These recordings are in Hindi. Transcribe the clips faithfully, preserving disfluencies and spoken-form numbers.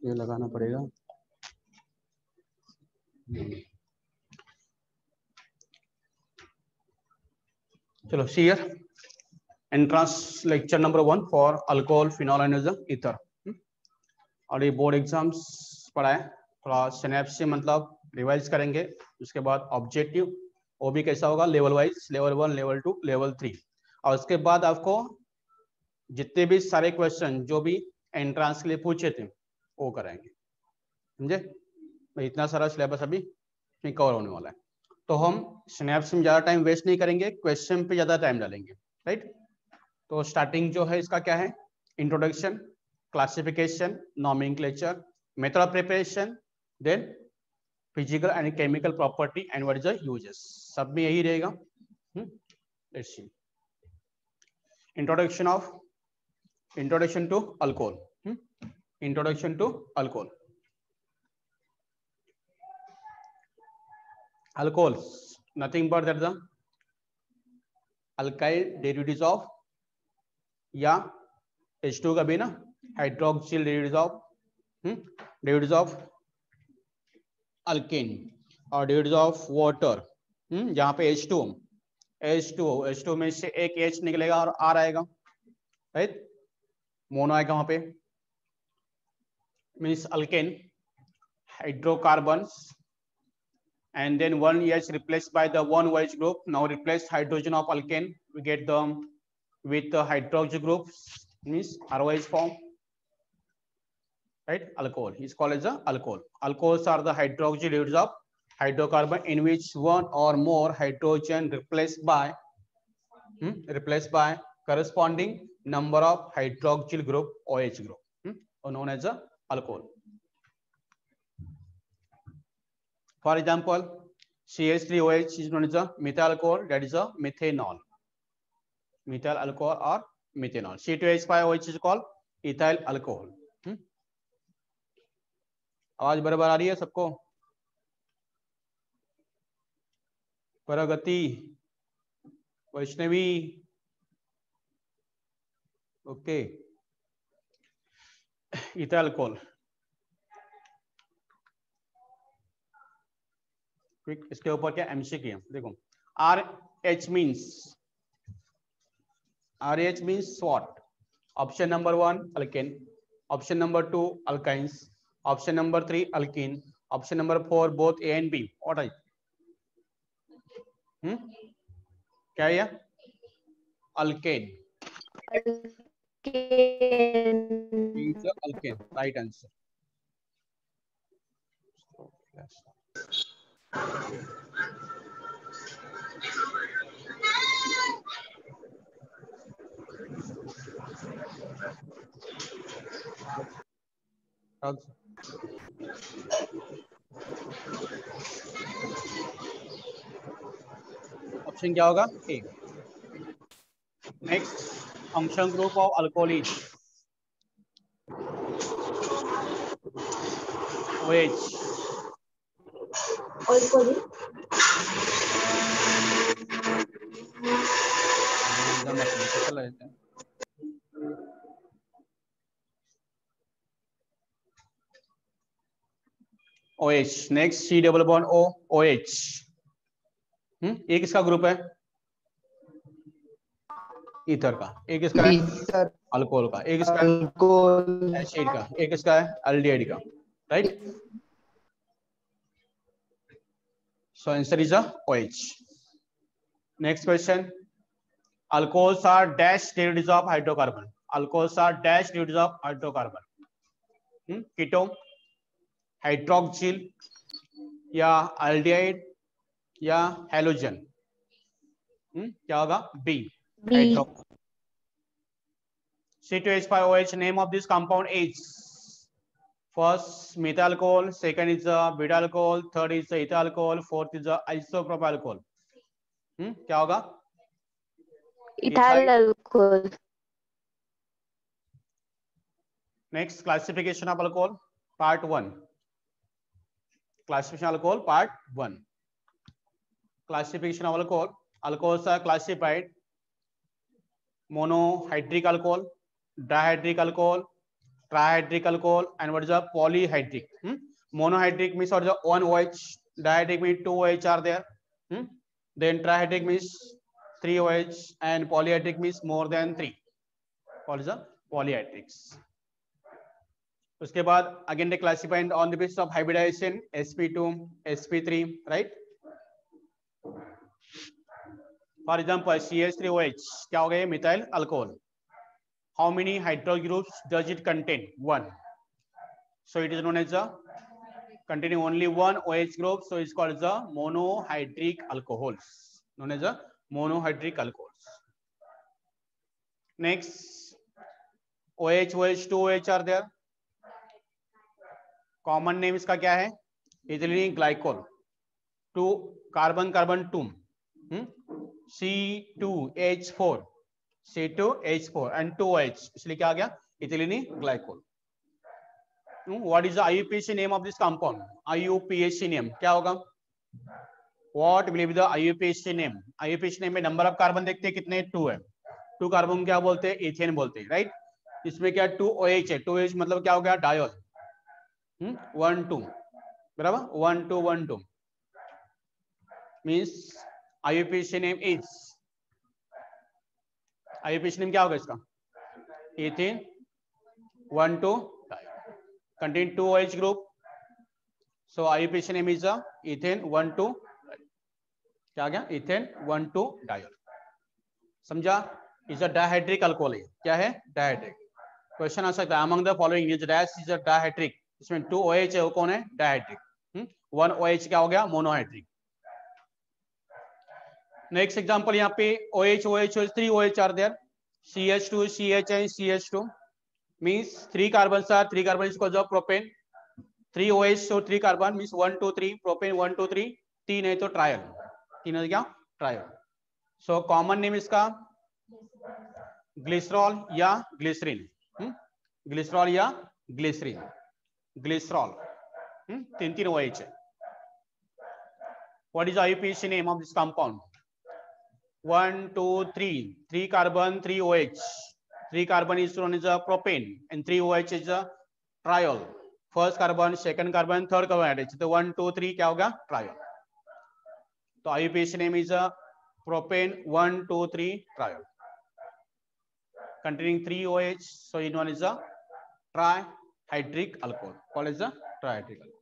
ये लगाना पड़ेगा। चलो see here entrance lecture number one for alcohol phenol and ether. और ये बोर्ड एग्जाम्स पढ़ा है, थोड़ा सिनेप्स से मतलब रिवाइज करेंगे। उसके बाद ऑब्जेक्टिव वो भी कैसा होगा, level wise, level one, level two, level three. और उसके बाद आपको जितने भी सारे क्वेश्चन जो भी एंट्रेंस के लिए पूछे थे वो कराएंगे, समझे। इतना सारा सिलेबस अभी कवर होने वाला है, तो हम स्नैप्स में ज़्यादा टाइम वेस्ट नहीं करेंगे, क्वेश्चन पे ज़्यादा टाइम डालेंगे, राइट। तो स्टार्टिंग जो है इसका क्या है, introduction, classification, nomenclature, method of preparation, then physical and chemical property and what is the uses, सब में यही रहेगा। Let's see introduction of introduction to alcohol. Introduction to alcohol. Alcohols, nothing but that the alkyl derivatives of या H टू का भी ना hydroxyl derivatives of hmm derivatives of alkane और derivatives of water, हम्म जहाँ पे H two H two H two में से एक H निकलेगा और R आएगा, राइट, मोनो आएगा वहां पे, means alkane hydrocarbons and then one H replaced by the one OH group. Now replace hydrogen of alkane, we get them with the hydroxy groups, means R O H form, right. Alcohol is called as a alcohol. Alcohols are the hydroxy derivatives of hydrocarbon in which one or more hydrogen replaced by hmm, replaced by corresponding number of hydroxyl group OH group, hmm, or known as a alcohol. For example, C H three O H is known as a methyl alcohol, that is a methanol, methyl alcohol or methanol. C two H five O H is called ethyl alcohol. hmm? आवाज बराबर आ रही है सबको? Pragati, Vaishnavi, okay. ethyl alcohol, quick, इसके ऊपर क्या एमसीक्यू देखो। R H means R H means what? Option number one alkane, option number two alkynes, option number three alkene, option number four both A and B. What are hmm क्या है? Alkane, alkane, right answer. Option क्या होगा? A. Next, function group of alcohol is OH। OH। Next, C double bond O, OH। हम्म एक किसका ग्रुप है? ईथर का। एक किसका है? अल्कोहल का। एक किसका है? एसिड का। एक किसका है? एल्डिहाइड का, right. So answer is a OH। Next question, alcohols are dash derivatives of hydrocarbon। Alcohols are dash derivatives of hydrocarbon। Hmm ketone, hydroxyl या एल्डिहाइड या हैलोजन। हम्म क्या होगा? B, hydroxyl. C two H five O H, name of this compound is first methyl alcohol, second is the beta alcohol, third is the ethyl alcohol, fourth is the isopropyl alcohol. Hmm क्या होगा? ethyl alcohol. Next, classification of alcohol, part one. Classification of alcohol, part one. Classification of alcohol. Alcohols are classified monohydric alcohol, dihydric alcohol, trihydric alcohol, and what is a polyhydric. Hmm? Monohydric means what is a one O H, dihydric means two O H are there. Hmm? Then trihydric means three O H, and polyhydric means more than three. What is a polyhydrics? उसके बाद again they classified on the basis of hybridization S P two, S P three, right? For example, C H three O H क्या हो गया? methyl alcohol. How many hydroxyl groups does it contain? One. So it is known as a containing only one O H group, so it's called as a monohydric alcohols. Known as a monohydric alcohols. Next, OH, OH, two OH are there. Common name इसका क्या है? Ethylene glycol. Two carbon carbon two C two H four C two H four and two H, इसलिए क्या आ गया? Ethylene glycol. What is the IUPAC name of this compound? IUPAC name क्या होगा? What will be the IUPAC name? IUPAC name में नंबर ऑफ कार्बन देखते हैं कितने? टू है. टू कार्बन क्या बोलते हैं? इथेन बोलते हैं, राइट? इसमें क्या टू ओएच है. टू एच मतलब क्या हो गया? डायोल. वन टू बराबर, one two one two means IUPAC name is, IUPAC name क्या होगा इसका? Ethane one two contain two OH group, so IUPAC name is ethane one two, क्या आ गया? Ethane one two diol. समझा? Is a dihydric alcohol. क्या है? डायहाइड्रिक. क्वेश्चन आ सकता है among the following is dash is a डायहाइड्रिक. इसमें टू OH है, वो कौन है? डायहाइड्रिक. वन OH क्या हो गया? मोनोहाइड्रिक. नेक्स्ट एग्जांपल यहाँ पे OH, OH, three OH are there. C H two, C H and C H two means three carbons are three carbon is called propane. three OH so three carbon means one two three propane one two three. तीन है तो ट्रायल. तीन है क्या? ट्रायल. सो कॉमन नेम इसका ग्लिसरॉल या ग्लिसरीन. ग्लिसरॉल या ग्लिसरीन. ग्लिसरॉल. तीन तीन OH है. What is the I U P A C name of this compound? One, two, three. Three carbon, three OH. Three carbon is known as a propane, and three OH is a triol. First carbon, second carbon, third carbon added. So one, two, three क्या होगा? Triol. तो I U P A C name is a propane one, two, three triol, containing three OH. So in one is a trihydric alcohol. Called as a trihydric alcohol.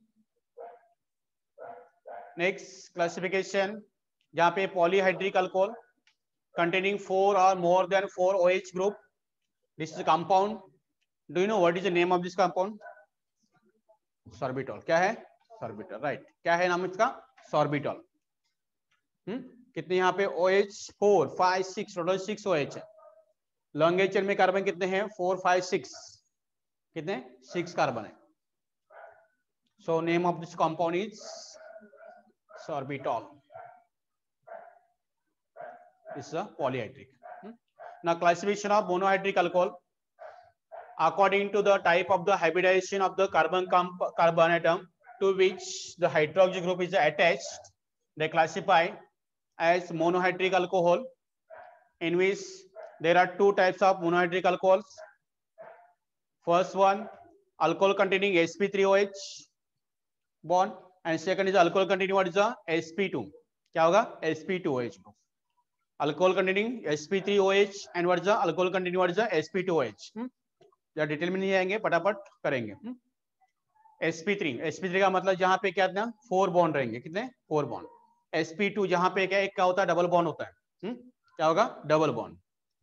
Next classification, जहाँ पे polyhydric alcohol containing four or more than four OH group. This is a compound. Do you know what is the name of this compound? Sorbitol. क्या है? Sorbitol. Right. क्या है नाम इसका? Sorbitol. हम्म कितने यहाँ पे OH four five six total six OH है. लॉन्ग चेन में कार्बन कितने हैं? Four five six. कितने? सिक्स कार्बन है. So name of this compound is sorbitol. This is a polyhydric. Now classification of monohydric alcohol. According to the type of the hybridization of the carbon carbon atom to which the hydroxy group is attached, they classify as monohydric alcohol, in which there are two types of monohydric alcohols. First one, alcohol containing S P three O H bond, and second is alcohol containing what is the S P two. क्या होगा? S P two O H group. Alcohol containing S P three O H and what is the alcohol containing what is the S P two O H. hmm? या डिटेल में नहीं जाएंगे, फटाफट करेंगे. hmm? S P three, S P three का मतलब जहां पे क्या था? फोर बॉन्ड रहेंगे. कितने? Four bond. S P two जहां पे क्या एक क्या होता है? डबल बॉन्ड होता है. hmm? क्या होगा? Double bond.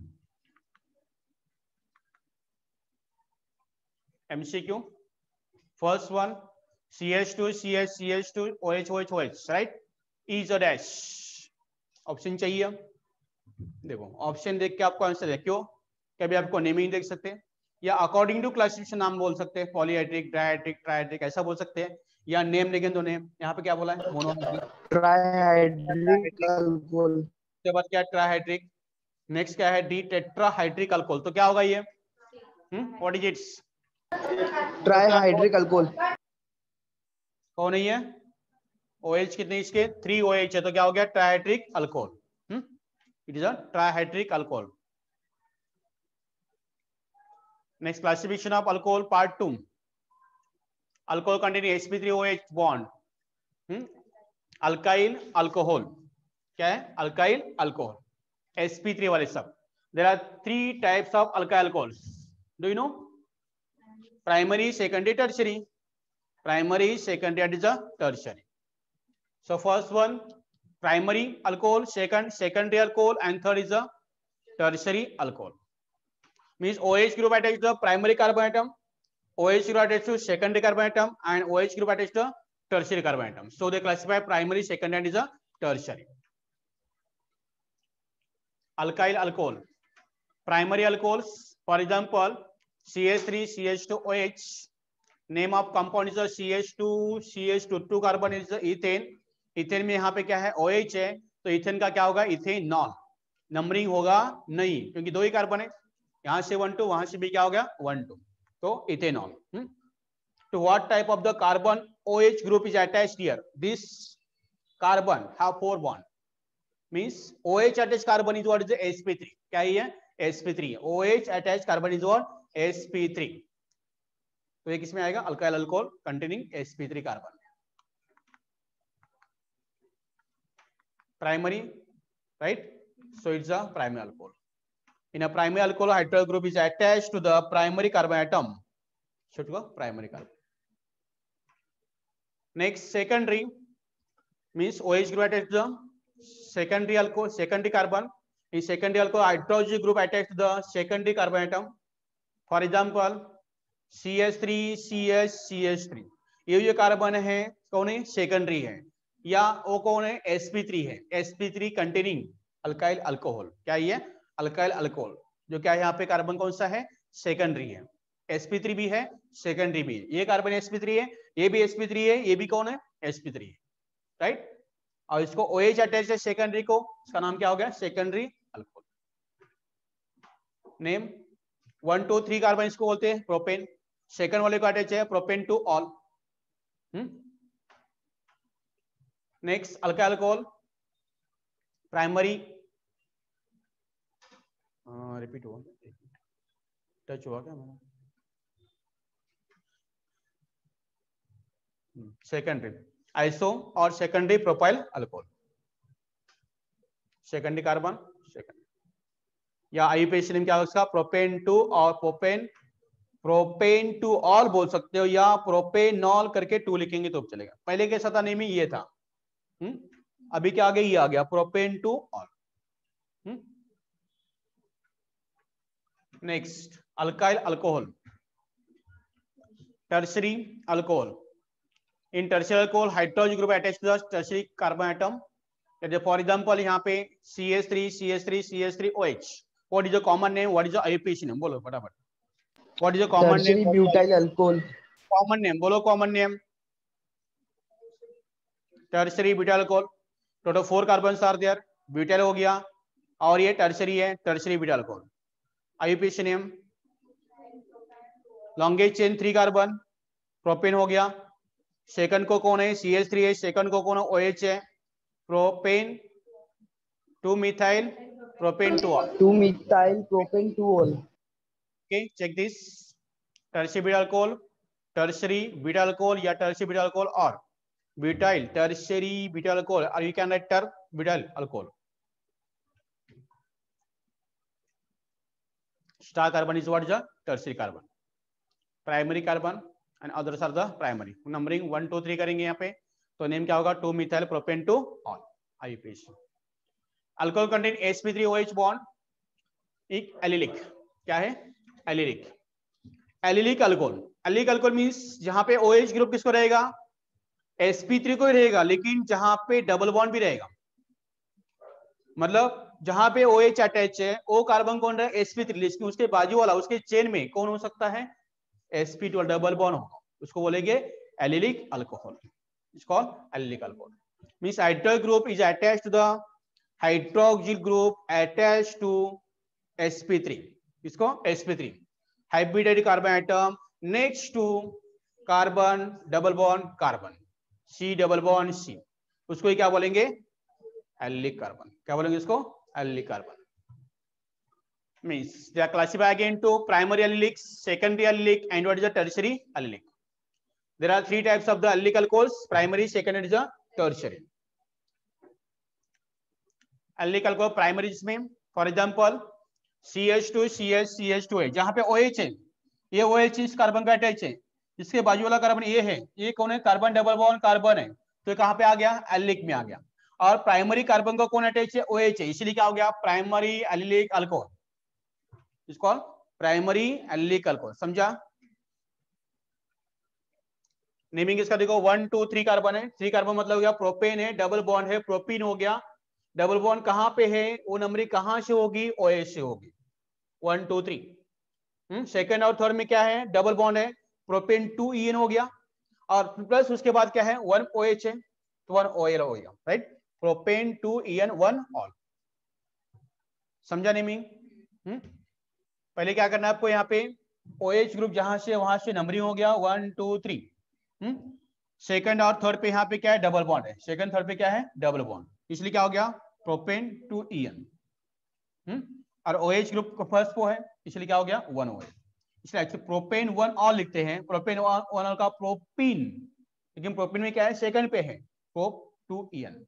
M C Q. First one, C H two, C H, C H two, OH, OH, OH, right? Is a dash. Option चाहिए. देखो ऑप्शन देख के आपको आंसर है. क्यों? कभी आपको नेमिंग देख सकते हैं, या अकॉर्डिंग टू क्लासिफिकेशन नाम बोल सकते हैं. पॉलीहाइड्रिक, डायहाइड्रिक, ट्राइहाइड्रिक ऐसा बोल सकते हैं, या नेम देखें तो नेम. यहाँ पे क्या बोला है? Monohydric, trihydric alcohol. उसके बाद क्या? ट्राइहाइड्रिक. नेक्स्ट क्या है? D tetrahydric alcohol. तो क्या होगा ये? What is its? Trihydric alcohol. कौन है ये? OH कितने इसके? थ्री OH है, तो क्या हो गया? Trihydric alcohol. It is a trihydric alcohol. Next, classification of alcohol part two. Alcohol containing S P three O H bond. hmm? Alkyl alcohol. क्या है? Alkyl alcohol. S P three वाले सब. There are three types of alkyl alcohols. Do you know? Primary, secondary, tertiary. Primary, secondary, and is a tertiary. So first one, primary alcohol, second, secondary alcohol, and third is a tertiary alcohol. Means OH group attached to the primary carbon atom, OH group attached to secondary carbon atom, and OH group attached to tertiary carbon atom. So they classify primary, secondary, and is a tertiary. Alkyl alcohol. Primary alcohols, for example, C H three C H two O H. Name of compound is a C H two C H two, two carbon is ethane. Ethane में यहाँ पे क्या है OH है, तो इथेन का क्या होगा? इथेनॉल. नंबरिंग होगा नहीं, क्योंकि दो ही कार्बन है. यहाँ से वन टू, वहां से भी क्या हो गया? One two. तो इथेनॉल. तो what type of the carbon OH group is attached here? This carbon have four bond. Means OH attached carbon is what is S P three. क्या ही है? S P three. OH attached carbon is what? S P three. तो ये किसमें आएगा? Alkyl alcohol containing S P three carbon. Primary, right? So it's a primary alcohol. In a primary alcohol, hydroxyl group is attached to the primary carbon atom. Should go primary carbon. Next, secondary means OH group attached to the secondary alcohol, secondary carbon. In secondary alcohol, hydroxyl group attached to the secondary carbon atom. For example, C H three C H C H three. ये जो कार्बन है कौन है? सेकेंडरी है. या वो कौन है? S P three है. S P three containing alkyl alcohol. क्या ये? Alkyl alcohol. जो क्या है यहाँ पे कार्बन कौन सा है? सेकेंडरी है. S P three भी है, सेकेंडरी भी है. ये कार्बन S P three है, ये भी S P three है, ये भी कौन है? S P three है. राइट. और इसको OH अटैच है सेकेंडरी को, इसका नाम क्या हो गया? Secondary alcohol. Name one two three carbon इसको बोलते हैं प्रोपेन. सेकंड वाले को अटैच है propane two ol. Next, alkyl alcohol primary. Repeat हुआ, टच हुआ क्या मेरा? सेकेंडरी आइसो और secondary propyl alcohol. Secondary carbon secondary या आईयूपीएसी नेम क्या होगा उसका? प्रोपेन टू और प्रोपेन प्रोपेन टू ऑल बोल सकते हो, या प्रोपेनॉल करके टू लिखेंगे तो चलेगा. पहले कैसा था नेम? ये था. हम्म अभी क्या आ गया? ये आ गया propane two ol. Next, alkyl alcohol tertiary alcohol. In tertiary alcohol hydrogen group attached to the tertiary carbon atom. For example यहाँ पे C H three C H three C H three O H. What is the common name? What is the IUPAC name? बोलो फटाफट. What is the common name? Tertiary butyl alcohol. Common name बोलो. Common name tertiary butyl alcohol. Total four carbon are there. Butyl हो गया और ये टर्शरी है, tertiary butyl alcohol. IUPAC name longest chain three carbon propane हो गया. सेकंड को कौन है? C H three है. सेकंड को कौन है? OH है. Propane two methyl propane two ol. Two methyl propane two ol. Okay, check this. Tertiary butyl alcohol, tertiary butyl alcohol या टर्शरी ब्यूटाइल अल्कोहल और ब्यूटाइल टर्शरी ब्यूटाइल अल्कोहल, और you can write ter butyl alcohol. Star carbon is what? Is a tertiary carbon. Primary carbon and others are the primary. Numbering one two three करेंगे यहाँ पे, तो नेम क्या होगा? Two methyl propane two ol. IUPAC. Alcohol contain S P three O H bond. एक एलिलिक. क्या है? Allylic. Allylic alcohol. Allylic alcohol means जहां पे OH ग्रुप किसको रहेगा? S P three को ही रहेगा, लेकिन जहां पे डबल बॉन्ड भी रहेगा. मतलब जहां पे OH अटैच है वो कार्बन कौन रहा है? S P three. लेकिन उसके बाजू वाला उसके चेन में कौन हो सकता है? S P two double bond होगा, उसको बोलेंगे allylic alcohol. Its called allylic alcohol. Means hydroxyl group is attached to the hydroxyl group attached to S P three. इसको S P three hybridized carbon atom next to carbon double bond carbon C double bond C. उसको क्या बोलेंगे? Allylic carbon. क्या बोलेंगे इसको? Allylic carbon. means they are classified again to primary allylic, secondary allylic, and what is the tertiary allylic. There are three types of the allylic alcohols: primary, secondary, the tertiary. allylic alcohol primary जिसमें for example C H two C H C H two है, जहां पे OH है, ये OH इस कार्बन का अटैच है, इसके बाजू वाला कार्बन ये है, ये कौन है? कार्बन डबल बॉन्ड कार्बन है, तो कहां पे आ गया? एल्लिक में आ गया। और प्राइमरी कार्बन का कौन अटैच है? OH है, इसीलिए क्या हो गया? प्राइमरी एल्लिक अल्कोहल, इसको प्राइमरी एल्लिक अल्कोहल। समझा? नेमिंग इसका देखो, वन टू थ्री कार्बन है, थ्री कार्बन मतलब हो गया प्रोपेन है, डबल बॉन्ड है, प्रोपीन हो गया। डबल बॉन्ड कहां पे है? वो नंबरिंग कहां से होगी? OH से होगी, वन टू थ्री। सेकेंड और थर्ड में क्या है? डबल बॉन्ड है, प्रोपेन टू ईएन हो गया, और प्लस उसके बाद क्या है? वन OH है, तो वन OL हो गया, right? Propane two ene one ol. समझा नेमिंग? पहले क्या करना है आपको? यहाँ पे OH ग्रुप जहां से वहां से नंबरिंग हो गया, वन टू थ्री। सेकंड और थर्ड पे यहाँ पे क्या है? डबल बॉन्ड है, सेकंड थर्ड पे क्या है? डबल बॉन्ड, इसलिए क्या हो गया? Propane two ene. और OH ग्रुप का फर्स्ट वो है, इसलिए क्या हो गया? One OH। इसलिए एक्चुअली प्रोपेन वन ऑल लिखते हैं, प्रोपेन वन ऑल का प्रोपीन, लेकिन प्रोपीन में क्या है? सेकंड पे है, prop two ene.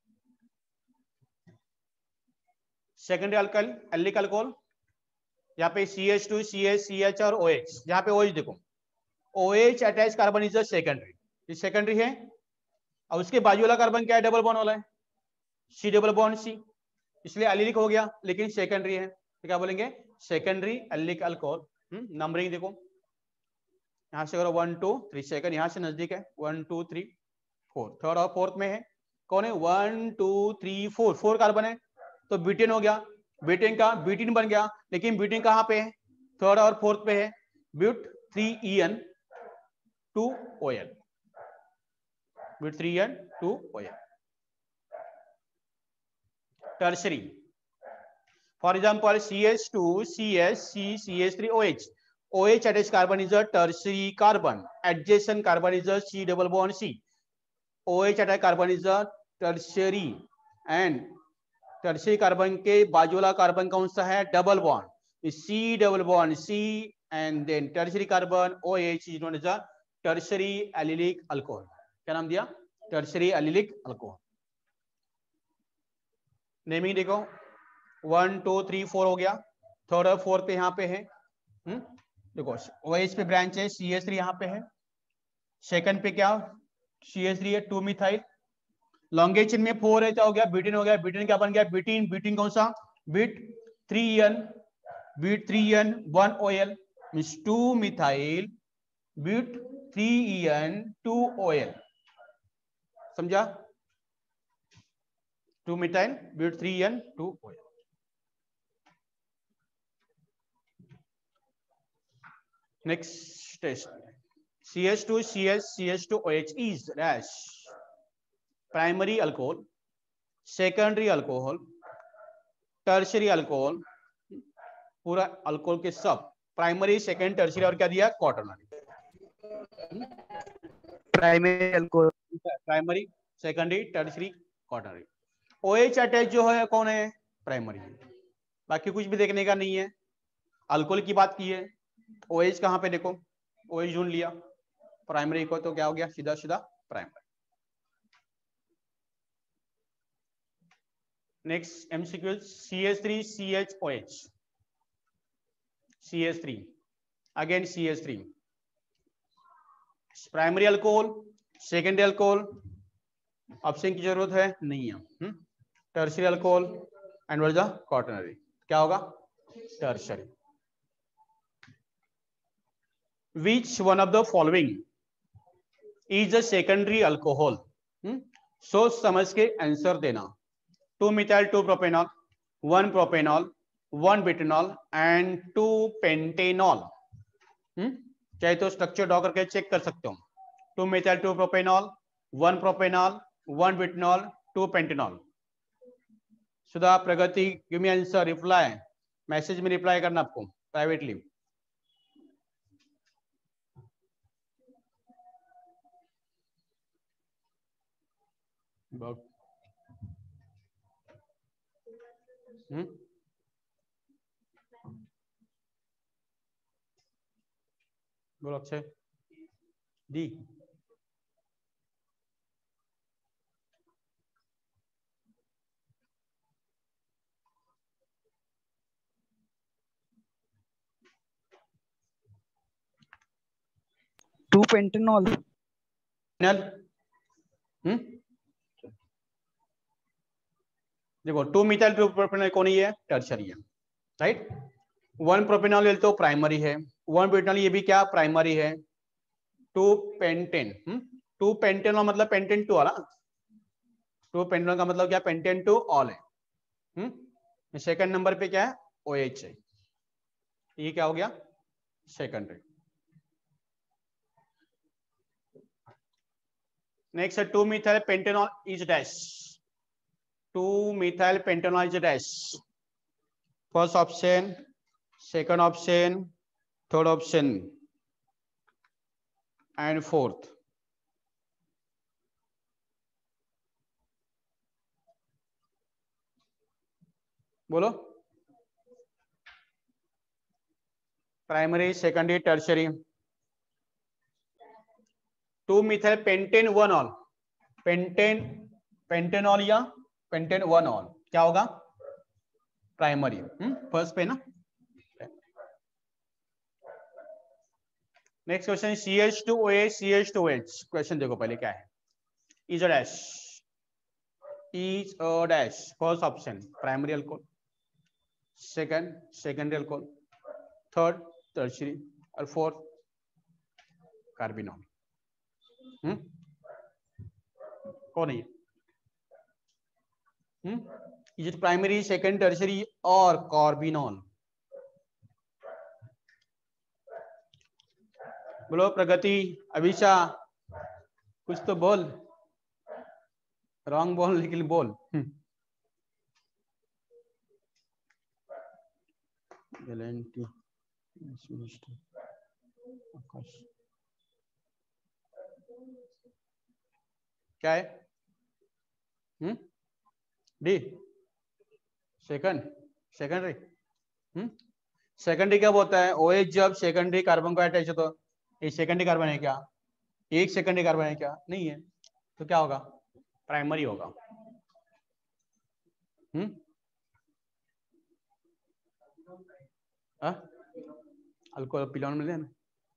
Secondary alkyl allylic alcohol, यहाँ पे C H two C H C H और OH, यहाँ पे OH देखो, OH attach carbon is secondary, ये सेकेंडरी है, और उसके बाजू वाला कार्बन क्या है? डबल बॉन्ड वाला है, सी डबल बॉन्ड सी, इसलिए एल्लिक हो गया, लेकिन सेकेंडरी है, तो क्या बोलेंगे? Secondary एल्लिक alcohol. नंबरिंग देखो, यहां से करो वन टू थ्री, सेकंड यहां से नजदीक है, one two three four, third और फोर्थ में है कौन है? One two three four, four carbon है, तो ब्यूटेन हो गया, ब्यूटेन का ब्यूटेन बन गया, लेकिन ब्यूटेन कहां पे है? थर्ड और फोर्थ पे है, but three ene two OL, but three ene two OL। Tertiary, for example C H two C H C C H three OH, OH attached carbon is a tertiary carbon, adjacent carbon is a C double bond C, OH attached carbon is a tertiary, and tertiary carbon के बाजू वाला कार्बन कौन सा है? Double bond, C double bond C, and then tertiary carbon OH is known as a tertiary allylic alcohol। क्या नाम दिया? tertiary allylic alcohol। नेमिंग देखो, वन टू थ्री फोर हो गया, थर्ड और फोर्थ पे यहाँ पे है, हम्म देखो OH पे ब्रांच है, सी एच थ्री यहाँ पे है, सेकंड पे क्या? सी एच थ्री है, टू मिथाइल, लॉन्गे चेन में फोर है, क्या हो गया? ब्यूटेन हो गया, ब्यूटेन क्या बन गया? ब्यूटीन, ब्यूटीन कौन सा? But three ene, but three ene one OL, means two methyl but three ene two OL। समझा? Two methyl but three ene two OL। Next test, C H two C H C H two OH is dash primary alcohol, secondary alcohol, tertiary alcohol, पूरा अल्कोहल के सब प्राइमरी, सेकेंड, टर्शियरी और क्या दिया? Quaternary. Primary alcohol, primary, secondary, tertiary, quaternary. OH attach जो है कौन है? प्राइमरी है, बाकी कुछ भी देखने का नहीं है। अल्कोहल की बात की है, OH कहां पे? देखो OH ढूंढ लिया, प्राइमरी को, तो क्या हो गया? सीधा सीधा primary. Next MCQ, C H three C H OH, C H three again C H three, primary alcohol, secondary alcohol, option की जरूरत है नहीं है, tertiary alcohol and what is the quaternary? क्या होगा? Tertiary. Which one of the following is a secondary alcohol? सोच समझ के आंसर देना। Two methyl two propanol, one propanol, one butanol and two pentanol. चाहे तो स्ट्रक्चर ड्रॉ करके चेक कर सकते हो। Two methyl two propanol, one propanol, one butanol, two pentanol. Sudha, Pragati, give me answer, reply, message में रिप्लाई करना आपको प्राइवेटली। हम्म बोलो Akshay. D. Two pentanol. Hmm देखो टू मिथाइल टू प्रोपेनॉल कौन ही है, टर्शरी है, राइट। वन प्रोपेनॉल ले तो प्राइमरी है, वन प्रोपेनॉल ये भी क्या प्राइमरी है। टू पेंटेन, टू पेंटेनॉल मतलब पेंटेन टू वाला, टू पेंटेनॉल का मतलब क्या पेंटेन टू ऑल है। हम्म सेकंड नंबर पे क्या है OH है, ये क्या हो गया सेकेंडरी। नेक्स्ट है two methyl pentanol is dash, two methyl pentanol is dash. First option, second option, third option and fourth. बोलो primary, secondary, tertiary. Two methyl pentane one ol, pentane pentanol या पेंटेन वन ऑल क्या होगा प्राइमरी। हम्म फर्स्ट पे ना। Next question C H two O H, C H two O H. Question देखो पहले क्या है, is a dash, is a dash. First option primary alcohol, second secondary alcohol, third tertiary और फोर्थ कार्बिनॉल। हम्म कौन है ये? Hmm is it primary, second, tertiary और कार्बिनॉल? बोलो प्रगति, अभिषा, कुछ तो बोल। रॉन्ग बोल लेकिन बोल। क्या है? Hmm D second, secondary. Hmm secondary कब होता है? OH जब सेकेंडरी कार्बन को अटैच हो तो ये सेकेंडरी कार्बन है क्या? एक सेकेंडरी कार्बन है क्या? नहीं है, तो क्या होगा प्राइमरी होगा। हम्म अल्कोहल पिलोन मिले ना।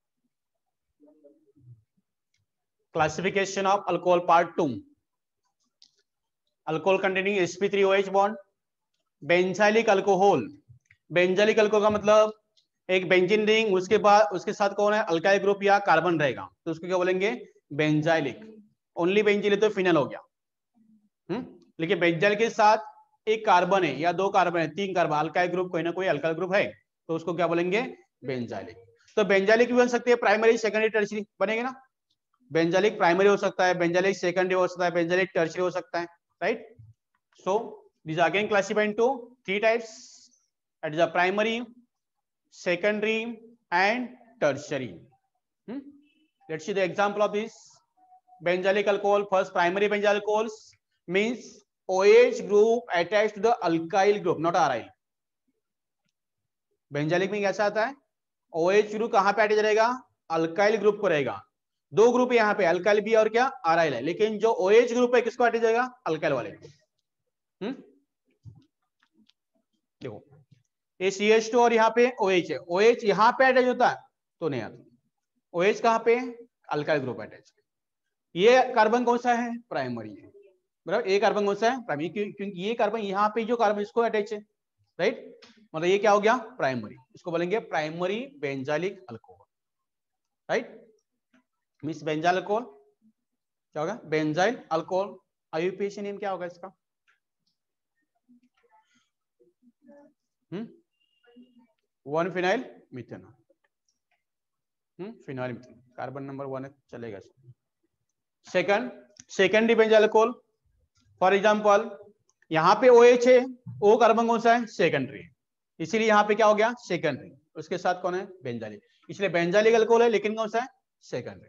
Classification of alcohol part two. Alcohol containing S P three O H bond, benzylic alcohol. Benzylic alcohol का मतलब एक बेंजीन रिंग, उसके बाद उसके साथ कौन है अल्काइल ग्रुप या कार्बन रहेगा, तो उसको क्या बोलेंगे बेंजाइलिक। ओनली बेंजीन तो फिनल हो गया। हम्म लेकिन बेंजाइल के साथ एक कार्बन है या दो कार्बन है, तीन कार्बन, अल्काइल ग्रुप कोई ना कोई अल्काइल ग्रुप है, तो उसको क्या बोलेंगे बेंजाइलिक। तो बेंजाइलिक भी बन सकती है प्राइमरी, सेकेंडरी, टर्शरी बनेंगे ना। बेंजाइलिक प्राइमरी हो सकता है, बेंजाइलिक सेकेंडरी हो सकता है, बेंजाइलिक टर्शरी हो सकता है, right. So this again classified into three types, that is a primary, secondary and tertiary. hmm? Let's see the example of this benzylic alcohol. First, primary benzylic alcohols means OH group attached to the alkyl group, not aryl. Benzylic में कैसा आता है OH ग्रुप कहां पे अटैच रहेगा अल्काइल ग्रुप को रहेगा। दो ग्रुप यहाँ पे अल्काइल भी और क्या aryl है, लेकिन जो OH ग्रुप है किसको अटैच रहेगा अल्काइल वाले। हम्म देखो ये सी एच टू और यहाँ पे OH है, OH यहाँ पे अटैच होता है तो नहीं आता। OH कहाँ पे अल्काइल ग्रुप अटैच। ये कार्बन कौन सा है प्राइमरी है, बराबर। ये कार्बन कौन सा है प्राइमरी, क्योंकि ये कार्बन यहाँ पे जो कार्बन इसको अटैच है, राइट। मतलब ये क्या हो गया प्राइमरी, इसको बोलेंगे प्राइमरी बेंजाइलिक अल्कोहल, राइट। मिस बेंजाइल अल्कोहल क्या होगा बेंजाइल अल्कोहल। आईयूपीएसी नेम क्या होगा इसका? Hmm one phenyl methanol. Hmm phenyl methanol carbon number one है, चलेगा। Second secondary benzyl alcohol, for example यहाँ पे OH है, O कार्बन कौन सा है सेकेंडरी, इसीलिए यहाँ पे क्या हो गया सेकेंडरी, उसके साथ कौन है बेंजाइलिक, इसलिए बेंजाइलिक अल्कोहल है लेकिन कौन सा है सेकेंडरी।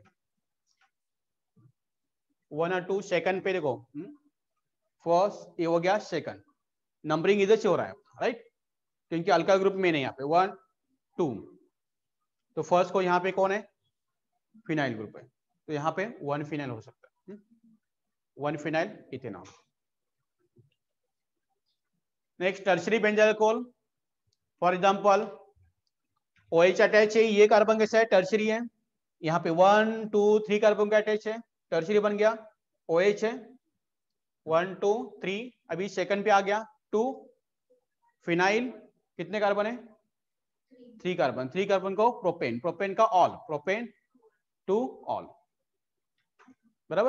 वन और टू सेकंड पे देखो, फर्स्ट ये हो गया सेकंड, नंबरिंग इधर से हो रहा है, राइट, क्योंकि अल्काइल ग्रुप में नहीं यहाँ पे वन टू, तो फर्स्ट को यहाँ पे कौन है फिनाइल ग्रुप है, तो यहाँ पे वन फिनाइल हो सकता है, one phenyl ethanol. Next tertiary benzyl alcohol, for example OH attach है, ये कार्बन कैसा है, टर्शरी है, यहाँ पे वन टू थ्री कार्बन का अटैच है, टर्शरी बन गया, OH है, वन टू थ्री, अभी सेकंड पे आ गया टू, फिनाइल कितने कार्बन है, थ्री कार्बन, थ्री कार्बन को प्रोपेन, प्रोपेन का ऑल, प्रोपेन टू ऑल, बराबर।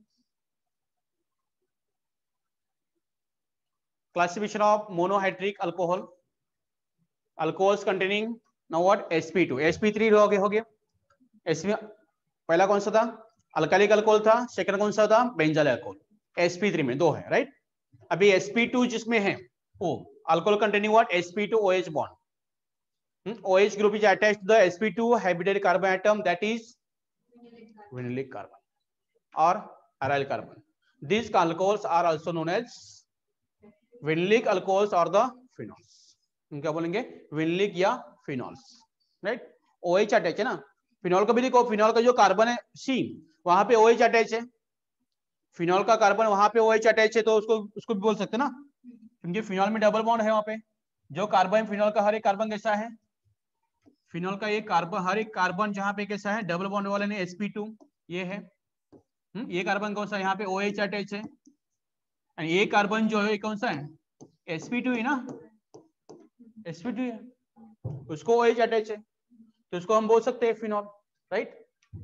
Classification of monohydric alcohol, alcohols containing now what, S P two, S P three हो गया, हो गया S P, पहला कौन सा था, अल्कालिक अल्कोहल था, सेकंड कौन सा था, benzyl alcohol, S P three में दो है, राइट। अभी S P टू जिसमें है वो alcohol containing what, S P two OH bond, OH group is attached to the S P two habitated carbon atom, that is vinylic carbon or aryl carbon. These alcohols are also known as vinylic alcohols or the phenols. क्या बोलेंगे, विनलिक या फिनॉल्स, राइट। OH अटैच है ना, फिनॉल का भी देखो, फिनॉल का जो कार्बन है C, वहां पे OH अटैच है, फिनॉल का कार्बन वहां पे OH अटैच है, तो उसको उसको भी बोल सकते हैं ना, क्योंकि फिनॉल में डबल बॉन्ड है वहां पे। जो कार्बन फिनॉल का हर एक कार्बन कैसा है, फिनॉल का एक कार्बन, हर एक कार्बन जहां पे कैसा है, डबल बॉन्ड वाले ने S P टू, ये है, हुँ? ये कार्बन कौन सा, यहाँ पे OH अटैच है, ये कार्बन जो है कौन सा है, S P टू ही ना, S P टू है, उसको OH अटैच है, तो उसको हम बोल सकते हैं phenol, right.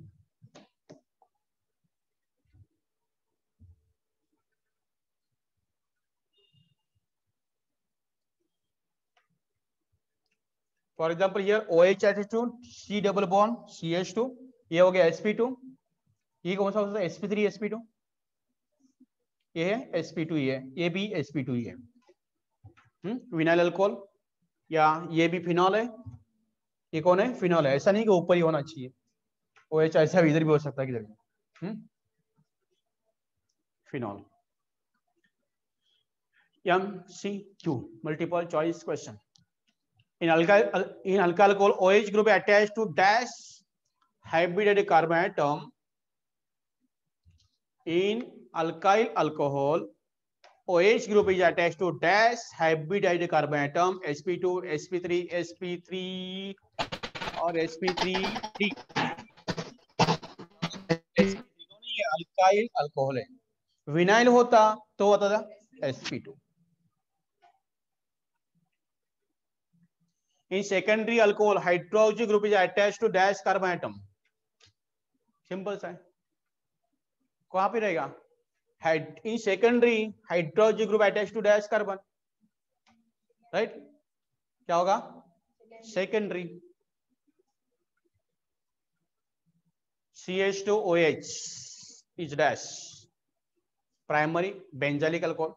For example here OH attach to C double bond C H two, ये हो गया S P टू, ये कौन सा होता है, S P three S P two, ये है S P टू, ये ये भी S P टू ही है, विनाइल अल्कोहल, या ये भी फिनॉल है, ये कौन है, फिनॉल है, ऐसा नहीं कि ऊपर ही होना चाहिए, OH ऐसा भी इधर भी हो सकता है, किधर भी, phenol. M C Q multiple choice question. In alkyl in alkyl alcohol, OH group attached to dash hybridized carbon atom. In alkyl alcohol, OH group is attached to dash hybridized carbon atom, S P two, S P three, S P three और S P three D. alkyl alcohol है, विनाइल होता तो होता था S P two. In secondary alcohol, hydroxy group is attached to dash carbon atom. Simple सा है, कहां पे रहेगा, in secondary hydroxy group attached to dash carbon, right? क्या होगा, secondary. C H two O H is dash. Primary benzylic alcohol,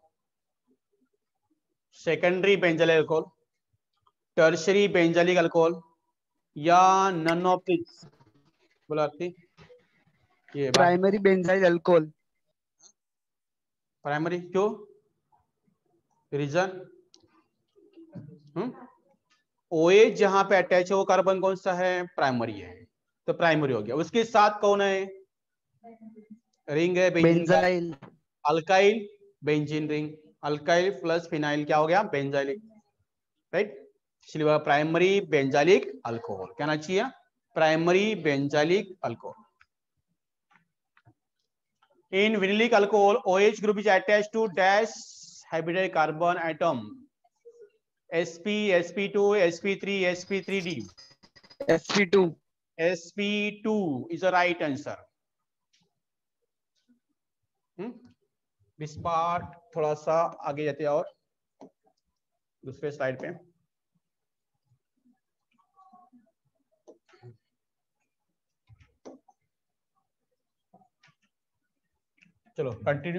secondary benzylic alcohol, tertiary benzylic alcohol, या none of these बोला थी, ये प्राइमरी बेंजाइल अल्कोहल, प्राइमरी क्यों, रीजन, हम्म OH जहां पे अटैच है वो कार्बन कौन सा है, प्राइमरी है, तो प्राइमरी हो गया। उसके साथ कौन है, रिंग है benzyl, alkyl benzene ring, alkyl plus phenyl क्या हो गया, बेंजाइलिक, राइट। इसलिए वह प्राइमरी बेंजाइलिक अल्कोहल कहना चाहिए, primary benzylic alcohol. In vinylic alcohol, OH group is attached to dash hybridized carbon atom, S P, S P two, S P three, S P three D. S P two. S P two is the right answer. Hmm this part थोड़ा सा आगे जाते हैं और दूसरे स्लाइड पे, चलो continue.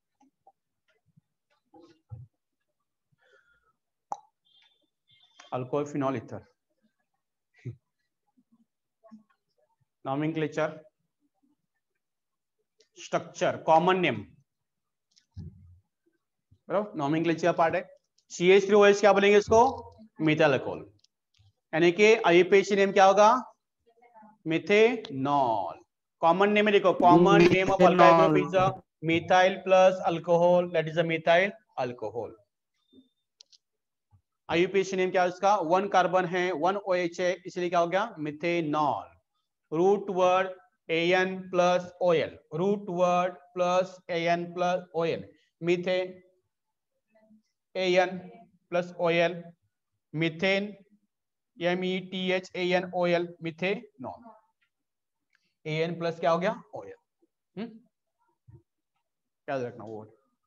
Alcohol phenol ether, nomenclature, structure, common name, बराबर, नॉमेनक्लेचर पार्ट है। C H three O H क्या बोलेंगे इसको, मिथाइल अल्कोहल, यानी कि आईयूपीएसी नेम क्या होगा, मिथेनॉल। कॉमन नेम है, देखो common name of alkyl group is a methyl plus alcohol, that is a methyl alcohol. IUPAC name क्या है उसका? वन कार्बन है, वन ओएच है, इसलिए क्या हो गया? Methanol. Root word ane plus ol, root word plus ane plus ol, meth ane plus ol, methane, M E T H A N O L, methanol. Ane plus क्या हो गया? ओएल। हम्म क्या रखना वो।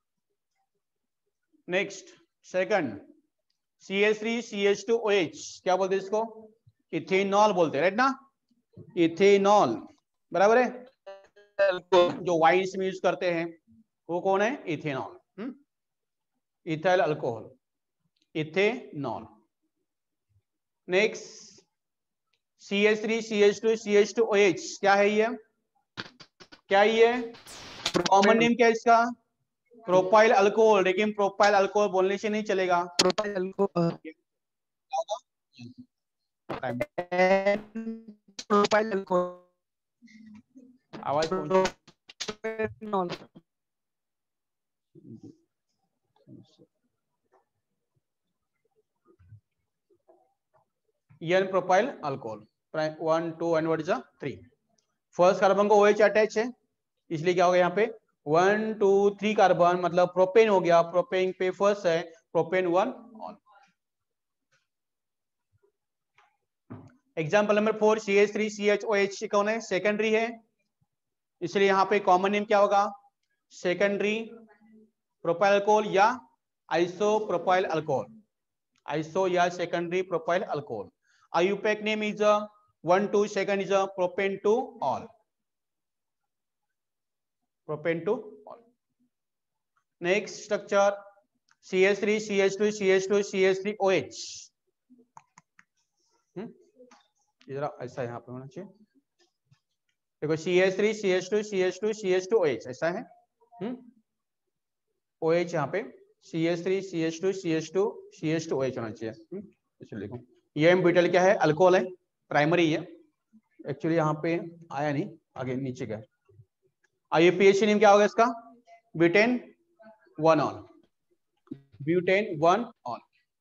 Next second, C H three C H two O H, क्या बोलते हैं इसको? इथेनॉल बोलते हैं, राइट ना? इथेनॉल बराबर है। जो वाइन्स में यूज करते हैं वो कौन है? Ethanol. Ethyl alcohol, ethanol. Next C H three C H two C H two O H, क्या है ये? क्या ये कॉमन नेम क्या है इसका? Propyl alcohol. लेकिन प्रोपाइल अल्कोहल बोलने से नहीं चलेगा। प्रोपाइल अल्कोहल, प्रोपाइल अल्कोहल, आवाज पहुंची? N propyl alcohol, one two and what is a three. First carbon को OH अटैच है, इसलिए क्या हो गया यहाँ पे? वन टू थ्री कार्बन, मतलब प्रोपेन हो गया। प्रोपेन पे फर्स्ट है, propane one ol. Example number four, C H three C H O H कौन है? सेकेंडरी है, इसलिए यहाँ पे कॉमन नेम क्या होगा? सेकेंडरी प्रोपाइल अल्कोहल या आइसो प्रोपाइल अल्कोहल, आइसो या secondary propyl alcohol. IUPAC name is one two, second is propane two ol, propane two ol. Next structure C H three C H two C H two C H three O H. जरा ऐसा यहाँ पे होना चाहिए, देखो C H three C H two C H two C H two O H ऐसा है। हम्म ओ एच यहाँ पे C H three C H two C H two C H two O H होना चाहिए। इसलिए लिखो ये ब्यूटाइल क्या है? अल्कोहल है, प्राइमरी है। एक्चुअली यहाँ पे आया नहीं, आगे नीचे गया। आईयूपीएसी नेम क्या होगा इसका? Butane one ol, butane one ol.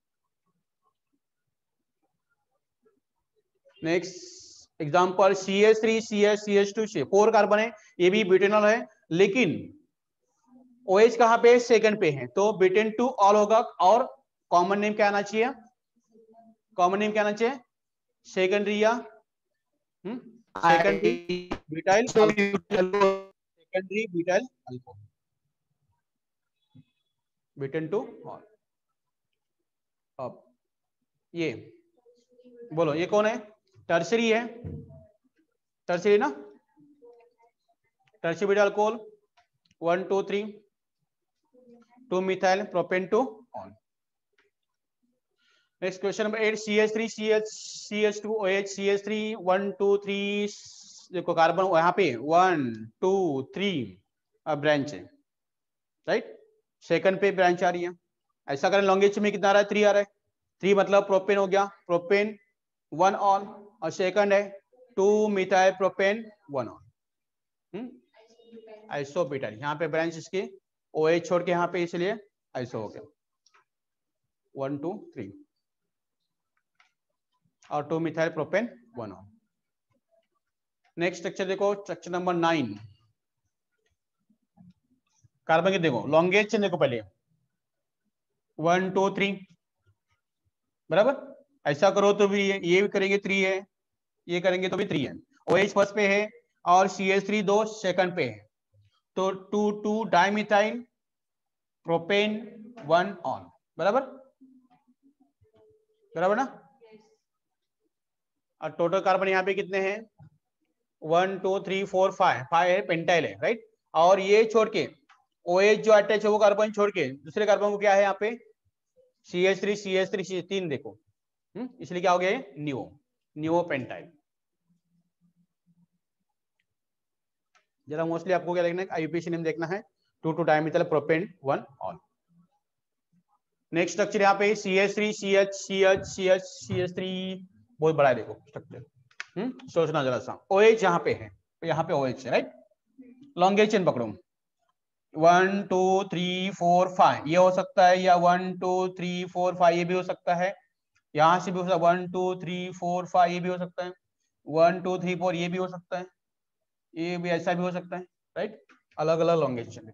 Next example C H three C H C H two, four carbon है, ये भी ब्यूटेनॉल है, लेकिन OH कहाँ पे? सेकंड पे है, तो ब्यूटेन टू ऑल होगा। और कॉमन नेम क्या आना चाहिए? कॉमन नेम क्या आना चाहिए? सेकेंडरी या secondary butyl secondary butyl alcohol, butane two ol. अब ये बोलो ये कौन है? टर्सरी है, टर्सरी ना, tertiary butyl alcohol, one two three, two methyl propane two ol. Next question number eight, C H three C H C H two O H, C H three one two three, देखो कार्बन यहाँ पे वन टू थ्री ब्रांच है, राइट? सेकंड पे ब्रांच आ रही है। ऐसा करें लॉन्गेज में कितना आ रहा है? थ्री आ रहा है। थ्री मतलब प्रोपेन हो गया, प्रोपेन वन ऑन, और सेकंड है two methyl propane one ol, iso butyl. यहाँ पे ब्रांच इसकी OH छोड़ के यहाँ पे, इसलिए आइसो हो गया वन टू थ्री, और two methyl propane one ol. Next structure देखो, स्ट्रक्चर नंबर नाइन। कार्बन के देखो लॉन्गेज चेन देखो पहले, वन टू थ्री, बराबर। ऐसा करो तो भी ये, ये भी करेंगे थ्री है, ये करेंगे तो भी थ्री है। OH फर्स्ट पे है और सी एच थ्री दो सेकंड पे है, तो two two dimethyl propane one ol, बराबर बराबर ना। और टोटल कार्बन यहाँ पे कितने हैं? One two three four five, five है, पेंटाइल है, राइट। और ये छोड़ के OH जो अटैच है वो कार्बन छोड़ के दूसरे कार्बन को क्या है यहाँ पे? C H three C H three C H तीन देखो, हम्म इसलिए क्या हो गया? Neo, neo pentyl. जरा मोस्टली आपको क्या देखना है? आईयूपीएसी नेम देखना है, two two dimethyl propane one ol. Next structure यहाँ पे C H three C H C H C H C H three, बहुत बड़ा है देखो स्ट्रक्चर, हम्म सोचना जरा सा, OH यहाँ पे है, तो यहाँ पे OH है, राइट। लॉन्गेस्ट चेन पकड़ो, one two three four five ये हो सकता है, या one two three four five ये भी हो सकता है, यहाँ से भी हो सकता है one two three four five ये भी हो सकता है, वन टू थ्री फोर ये भी हो सकता है, ये भी ऐसा भी हो सकता है, राइट। अलग अलग लॉन्गेस्ट चेन।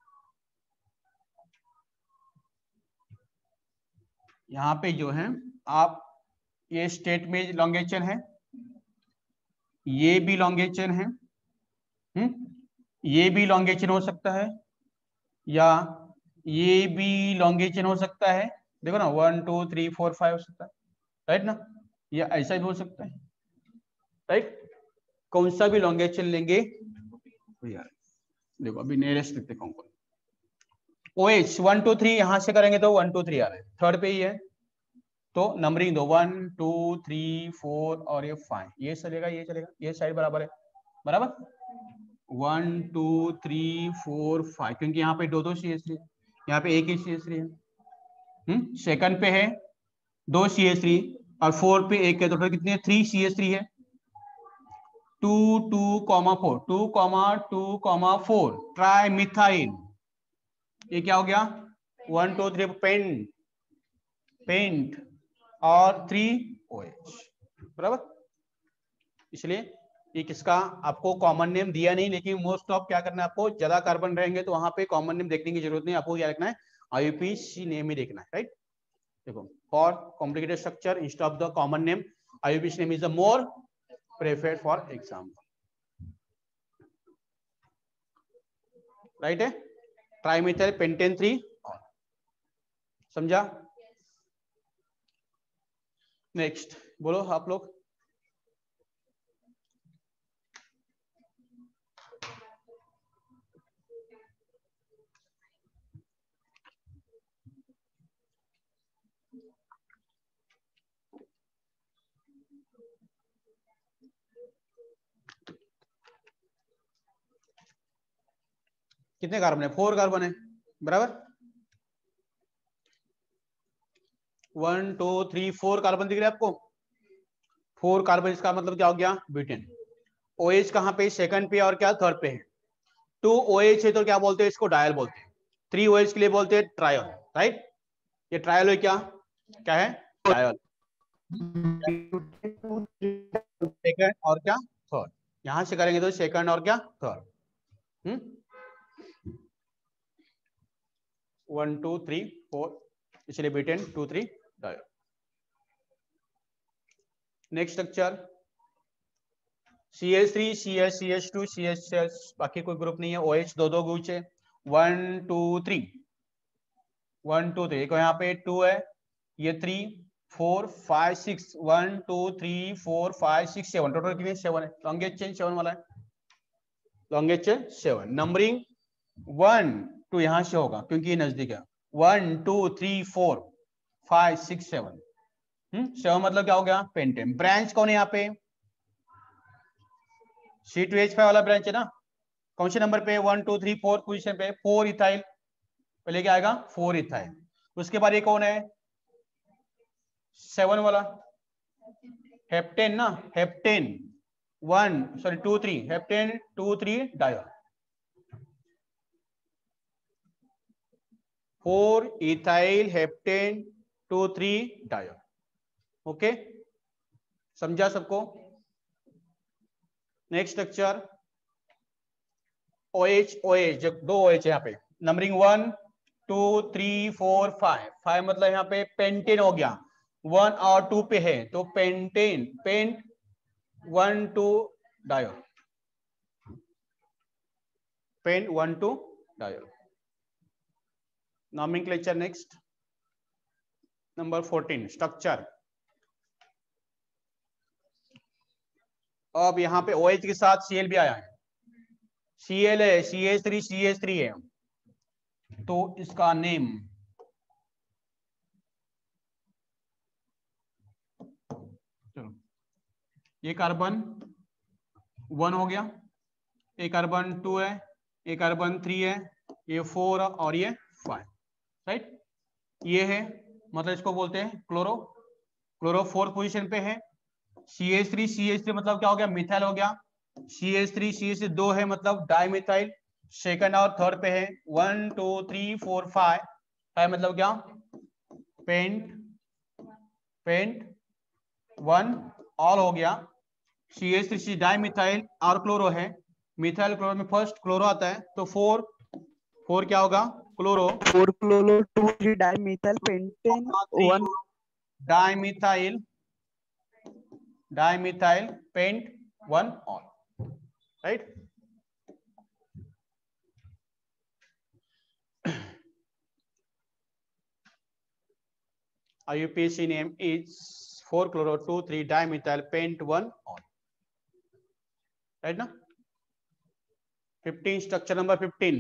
यहाँ पे जो है आप ये स्टेट में लॉन्गेस्ट चेन है, ये भी लॉन्गेस्ट चेन है, हम्म ये भी लॉन्गेस्ट चेन हो सकता है, या ये भी लॉन्गेस्ट चेन हो सकता है, देखो ना one two three four five हो सकता है, राइट ना, या ऐसा भी हो सकता है, राइट। कौन सा भी लॉन्गेस्ट चेन लेंगे यार, देखो अभी नियरेस्ट लिखते कौन कौन, OH वन टू थ्री यहां से करेंगे तो वन टू थ्री आ रहा है, थर्ड पे ही है, तो नंबरिंग दो वन टू थ्री फोर और ये फाइव, ये चलेगा ये चलेगा, ये साइड बराबर है, बराबर one two three four five, क्योंकि यहाँ पे दो दो सी एस थ्री, यहाँ पे एक ही सी एस थ्री है, हम्म सेकंड पे है दो सी एस थ्री और फोर पे एक है, तो कितनी है, थ्री सी एस थ्री है, two two comma four, two comma two comma four tri methyl, ये क्या हो गया, one two three pent pent और थ्री OH, बराबर। इसलिए ये किसका आपको कॉमन नेम दिया नहीं, लेकिन मोस्ट ऑफ क्या करना है आपको, ज्यादा कार्बन रहेंगे तो वहां पे कॉमन नेम देखने की जरूरत नहीं, आपको क्या लिखना है, आईयूपीएसी नेम ही देखना है, राइट। देखो for complicated structure instead of the common name IUPAC name is the more preferred for example, right है, ट्राइमिथाइल पेंटेन थ्री, समझा। नेक्स्ट बोलो आप लोग, कितने कार्बन है, फोर कार्बन है, बराबर one two three four carbon दिख रहे हैं आपको, फोर कार्बन, इसका मतलब क्या हो गया, ब्यूटेन। OH कहाँ पे, सेकंड पे और क्या थर्ड पे है, टू OH है तो क्या बोलते हैं इसको, डायल बोलते हैं, थ्री OH के लिए बोलते हैं ट्रायल, राइट। ये ट्रायल है, क्या क्या है, ट्रायल, सेकंड और क्या थर्ड, यहां से करेंगे तो सेकंड और क्या third, hmm one two three four, इसलिए butane two three diol. Next structure C H three C H C H two C H H, बाकी कोई ग्रुप नहीं है, OH दो दो गुच है, one two three one two three, एक यहाँ पे टू है, ये three four five six, one two three four five six seven, total कितने सेवन है, लॉन्गेस्ट चेन सेवन वाला है, longest chain seven, numbering one two यहां से होगा क्योंकि ये नजदीक है, one two three four five six seven, hmm seven मतलब क्या हो गया, पेंटेन। ब्रांच कौन है यहाँ पे, सी टू एच फाइव वाला ब्रांच है ना, कौन से नंबर पे, one two three four position पे, फोर इथाइल, पहले क्या आएगा, फोर इथाइल, उसके बाद ये कौन है, सेवन वाला हेप्टेन ना, heptane one sorry two three, heptane two three diol, four ethyl heptane two three diol, okay समझा सबको। नेक्स्ट स्ट्रक्चर OH OH, जब दो OH यहाँ पे, numbering one two three four five, five मतलब यहाँ पे पेंटेन हो गया, वन और टू पे है तो pentane, pent one two diol, pent one two diol. Nomenclature next, number fourteen structure, अब यहाँ पे OH के साथ Cl भी आया है, Cl है C H three C H three है, तो इसका नेम चलो, ये कार्बन वन हो गया, एक कार्बन टू है, एक कार्बन थ्री है, ये फोर और ये फाइव, राइट। ये है मतलब इसको बोलते हैं क्लोरो, क्लोरो फोर पोजीशन पे है, C H three C H three मतलब क्या हो गया, मिथाइल हो गया। C H three C H three दो है मतलब डाइमिथाइल। सेकंड और थर्ड पे है one two three four five, five मतलब क्या, पेंट पेंट वन ऑल हो गया। C H three C dimethyl और क्लोरो है, मिथाइल क्लोरो में फर्स्ट क्लोरो आता है तो फोर, फोर क्या होगा, chloro. Four chloro two three dimethyl pentane one dimethyl dimethyl pent one ol, right. I U P A C name is four chloro two three dimethyl pent one ol, right ना। फिफ्टीन स्ट्रक्चर नंबर फिफ्टीन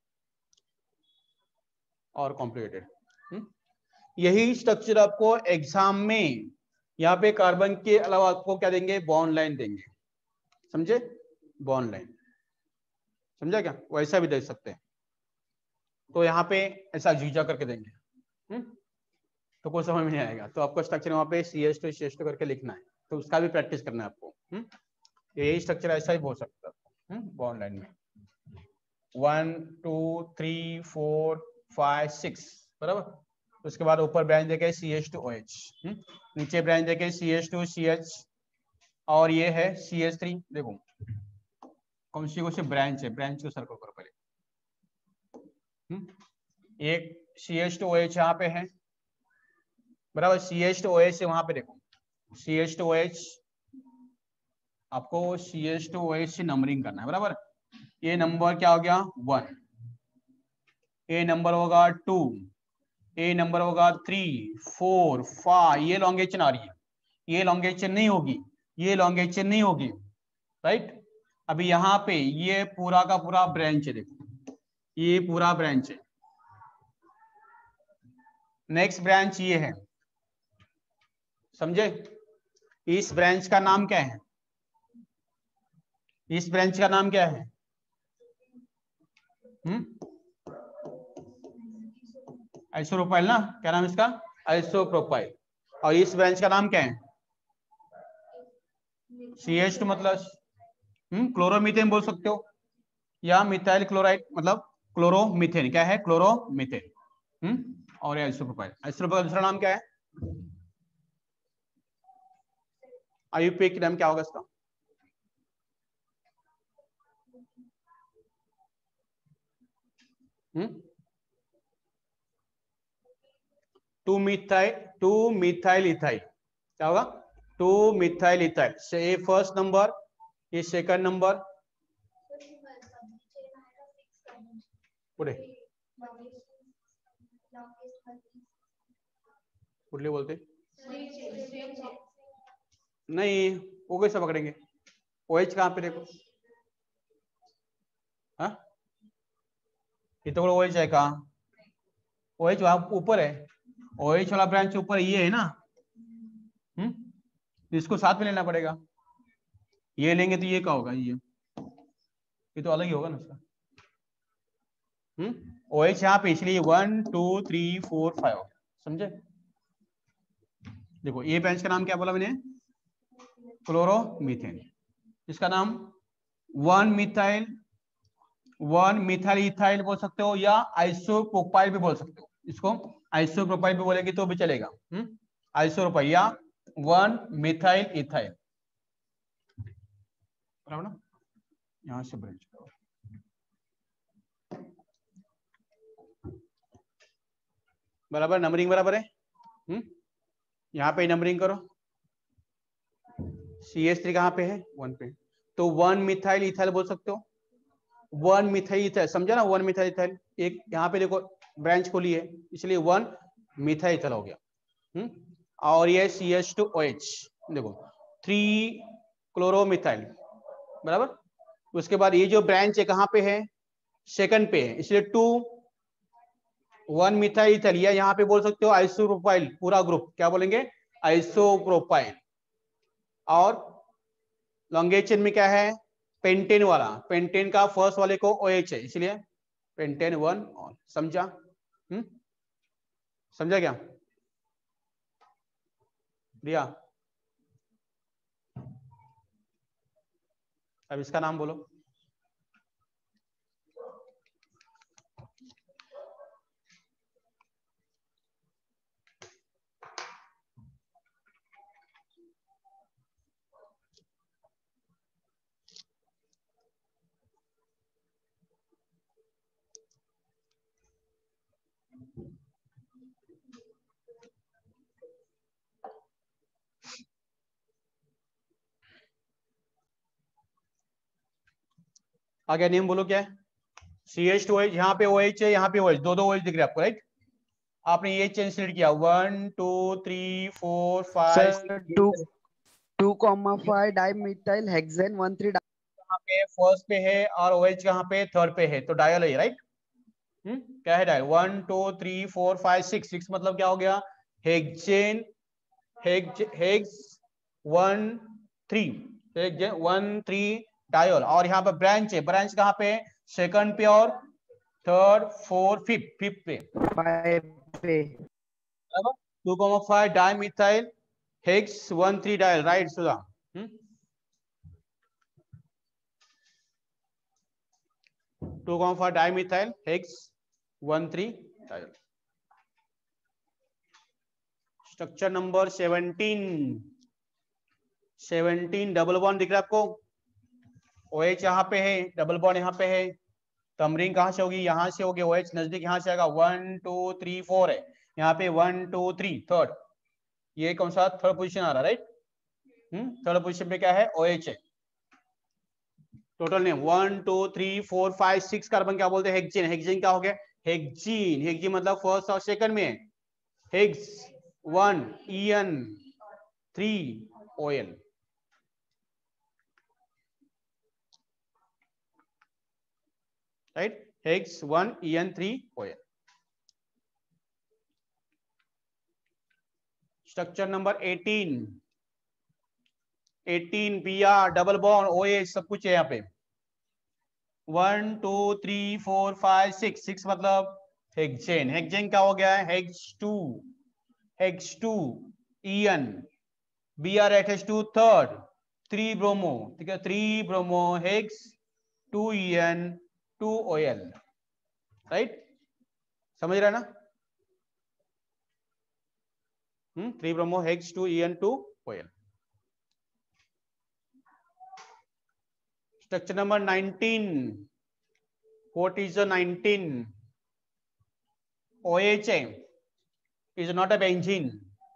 और कॉम्प्लिकेटेड। यही स्ट्रक्चर आपको एग्जाम में यहाँ पे कार्बन के अलावा आपको क्या देंगे, बॉन्ड लाइन देंगे, समझे, बॉन्ड लाइन, समझा क्या, वैसा भी दे सकते हैं। तो यहाँ पे ऐसा जीजा करके देंगे, हुँ? तो कोई समझ में नहीं आएगा, तो आपको स्ट्रक्चर वहाँ पे C H two C H two करके लिखना है, तो उसका भी प्रैक्टिस करना है आपको। हुँ? यही स्ट्रक्चर ऐसा ही बोल सकता है बॉन्ड लाइन में, one two three four five six, बराबर। उसके बाद ऊपर ब्रांच देखे C H two O H, नीचे ब्रांच देखे C H two C H, और ये है सी एच थ्री। देखो कौन सी कौन सी ब्रांच है, ब्रांच को सर्कल करो पहले। हुँ? एक C H two O H यहाँ पे है, बराबर। C H two O H से वहां पे देखो C H two O H, आपको C H two O H से नंबरिंग करना है, बराबर। ये नंबर क्या हो गया, वन, ए नंबर होगा टू, ए नंबर होगा थ्री फोर फाइव, ये लॉन्गेशन आ रही है, ये लॉन्गेशन नहीं होगी, ये लॉन्गेशन नहीं होगी, राइट। अभी यहाँ पे ये पूरा का पूरा ब्रांच है, देखो ये पूरा ब्रांच है। नेक्स्ट ब्रांच ये है, समझे। इस ब्रांच का नाम क्या है, इस ब्रांच का नाम क्या है, हम्म आइसोप्रोपाइल ना, क्या नाम इसका, आइसोप्रोपाइल। और इस ब्रांच का नाम क्या है, सी एच टू मतलब हम्म क्लोरोमीथेन बोल सकते हो, या मिथाइल क्लोराइड मतलब क्लोरोमीथेन, क्या है, क्लोरोमीथेन। हम्म और ये आइसोप्रोपाइल, आइसोप्रोपाइल दूसरा नाम क्या है, आई यू पी ए की नाम क्या होगा इसका, hmm two methyl two methyl ethyl, क्या होगा, टू मिथाइल इथाइल से ये फर्स्ट नंबर, ये सेकंड नंबर, पुढे कुठले बोलते नहीं, वो कैसे पकड़ेंगे, ओएच कहाँ पे देखो, हाँ ये तो ओएच है कहाँ, ओएच वहां ऊपर है, ओएच वाला ब्रांच ऊपर ये है ना, हम्म इसको साथ में लेना पड़ेगा, ये लेंगे तो ये क्या होगा, ये ये तो अलग ही होगा ना उसका, हम्म ओएच यहाँ पे, इसलिए one two three four five हो गया, समझे। देखो ये ब्रांच का नाम क्या बोला मैंने, क्लोरोमीथेन, इसका नाम one methyl one methyl ethyl बोल सकते हो, या आइसोप्रोपाइल भी बोल सकते हो, इसको आइसोप्रोपाइल भी बोलेगी तो भी चलेगा, हम्म आइसोप्रोपाइल या वन मिथाइल इथाइल, बराबर ना। यहां से ब्रांच बराबर, नंबरिंग बराबर है, हम्म यहाँ पे नंबरिंग करो, सी एच थ्री कहाँ पे है, वन पे, तो वन मिथाइल इथाइल बोल सकते हो, वन मिथाइल इथाइल, समझा ना, वन मिथाइल इथाइल, एक यहाँ पे देखो ब्रांच खोली है, इसलिए वन मिथाइल इथाइल हो गया, हम्म और ये C H two O H, देखो थ्री क्लोरोमिथाइल, बराबर। उसके बाद ये जो ब्रांच है कहाँ पे है, सेकंड पे है, इसलिए टू वन मिथाइल इथाइल, या यहाँ पे बोल सकते हो आइसोप्रोपाइल, पूरा ग्रुप क्या बोलेंगे, आइसोप्रोपाइल। और लॉन्गेशन में क्या है, पेंटेन वाला, पेंटेन का फर्स्ट वाले को OH है, इसलिए पेंटेन वन ऑन, समझा, हम्म समझा क्या, दिया अब इसका नाम बोलो। आगे नेम बोलो क्या है? सी एच टू एच, यहाँ पे ओ एच है, यहाँ पे ओ एच, दो दो ओ एच दिख रहे हैं आपको, राइट? आपने ये चेन सिलेक्ट किया, one two three four five sir two two comma five dimethyl hexane one three. यहाँ पे फर्स्ट पे है और ओ एच कहाँ पे थर्ड पे है, तो डायल है, राइट? हम्म क्या है diol? One two three four five six, six मतलब क्या हो गया? Hexane, hex one three, one three diol. और यहाँ पे ब्रांच है, ब्रांच कहाँ पे? सेकंड पे और थर्ड फोर्थ फिफ्थ, फिफ्थ पे, फाइव पे। Two comma five dimethyl hex one three diol, right Sudha? Two comma five dimethyl hex one three diol. Structure number seventeen, seventeen double bond दिख रहा है आपको? OH यहाँ पे है, डबल बॉन्ड यहाँ पे है, तमरीन कहाँ से होगी? यहाँ से होगी, OH नजदीक यहाँ से आएगा, वन टू थ्री फोर है, यहाँ पे वन टू थ्री थर्ड, ये कौन सा? थर्ड पोजीशन आ रहा है, राइट? हम्म थर्ड पोजीशन पे क्या है? OH है। Total name one two three four five six carbon क्या बोलते हैं? हेक्सीन। हेक्सीन क्या हो गया? हेक्सीन। हेक्सीन मतलब फर्स्ट और सेकंड में, hex one E N three O L, right? Hex one E N three O L. Structure number eighteen, eighteen B R double bond O H सब कुछ है यहाँ पे, one two three four five six, six मतलब हेक्सेन। हेक्सेन क्या हो गया है? Hex two, hex two E N, B R at H two third, three bromo, ठीक है, three bromo hex two E N two O L, right? समझ रहे ना? Hmm three bromo hex two E N two O L. Structure number nineteen, what is the nineteen? O H is not a benzene.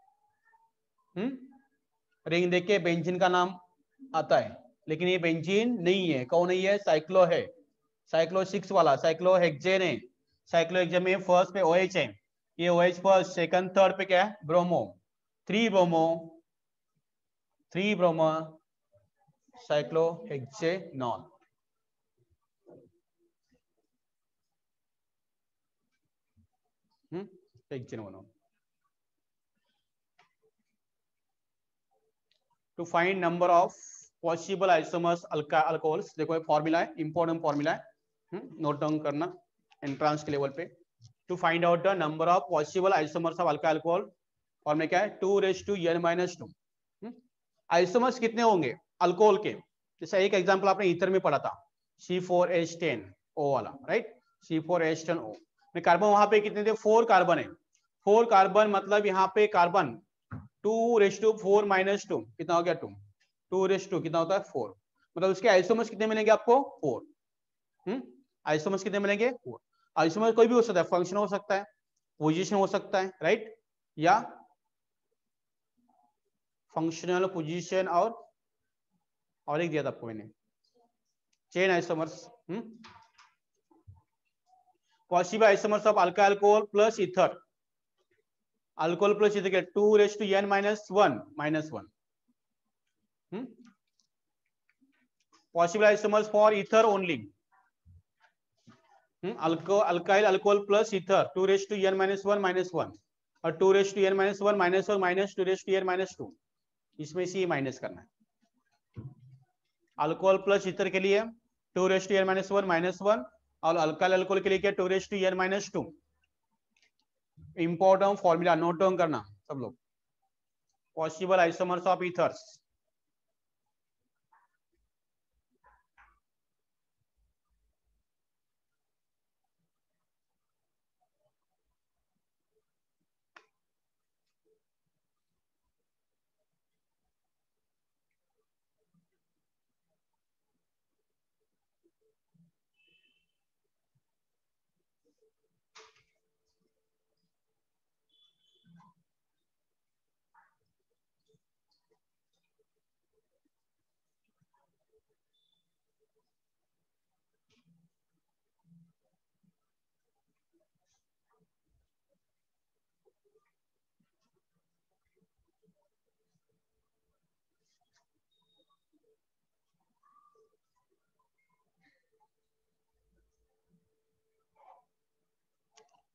Hmm ring देख के बेंजीन का नाम आता है, लेकिन ये बेंजीन नहीं है। कौन नहीं है? साइक्लो है, साइक्लो सिक्स वाला, साइक्लो हेक्सेन है। साइक्लो हेक्सेन में फर्स्ट पे OH है, ये OH फर्स्ट, सेकंड थर्ड पे क्या है? Bromo, three bromo, three bromo cyclohexanol. Hmm hexanol. To find number of possible isomers alcohols, देखो ये फॉर्मूला है, इंपॉर्टेंट फॉर्मूला है, नोट डाउन करना एंट्रांस के लेवल पे। To find out the number of possible isomers of alkyl alcohol, और में क्या है? Two raise to N minus two. Isomers कितने होंगे अल्कोहल के? जैसे एक एग्जांपल आपने ईथर में पढ़ा था, C four H ten O वाला, right? C four H ten O में कार्बन वहां पे कितने थे? फोर कार्बन है। फोर कार्बन मतलब यहाँ पे carbon two raise to four minus two कितना हो गया? टू। टू रेस टू कितना होता है? फोर। मतलब उसके आइसोमर्स कितने मिलेंगे आपको? फोर। हम्म आइसोमर्स कितने मिलेंगे? फोर। आइसोमर्स कोई भी हो सकता है, फंक्शन हो सकता है, पोजीशन हो सकता है, राइट? या फंक्शनल, पोजीशन और और एक दिया था आपको मैंने, chain isomers. Hmm possible isomers of alkyl alcohol plus ether, alcohol plus ether के two raise to N minus one minus one. Possible isomers for ether only. Hmm? Alco alkyl alcohol plus ether two raised to n minus one minus one और two raised to n minus one minus one minus two raised to n minus two, इसमें से ये माइनस करना है। अल्कोहल प्लस ईथर के लिए two raised to N minus one minus one, और अल्काइल अल्कोहल के लिए क्या? Two raised to N minus two. Important formula note down करना सब लोग। पॉसिबल आइसोमर्स ऑफ ईथर्स,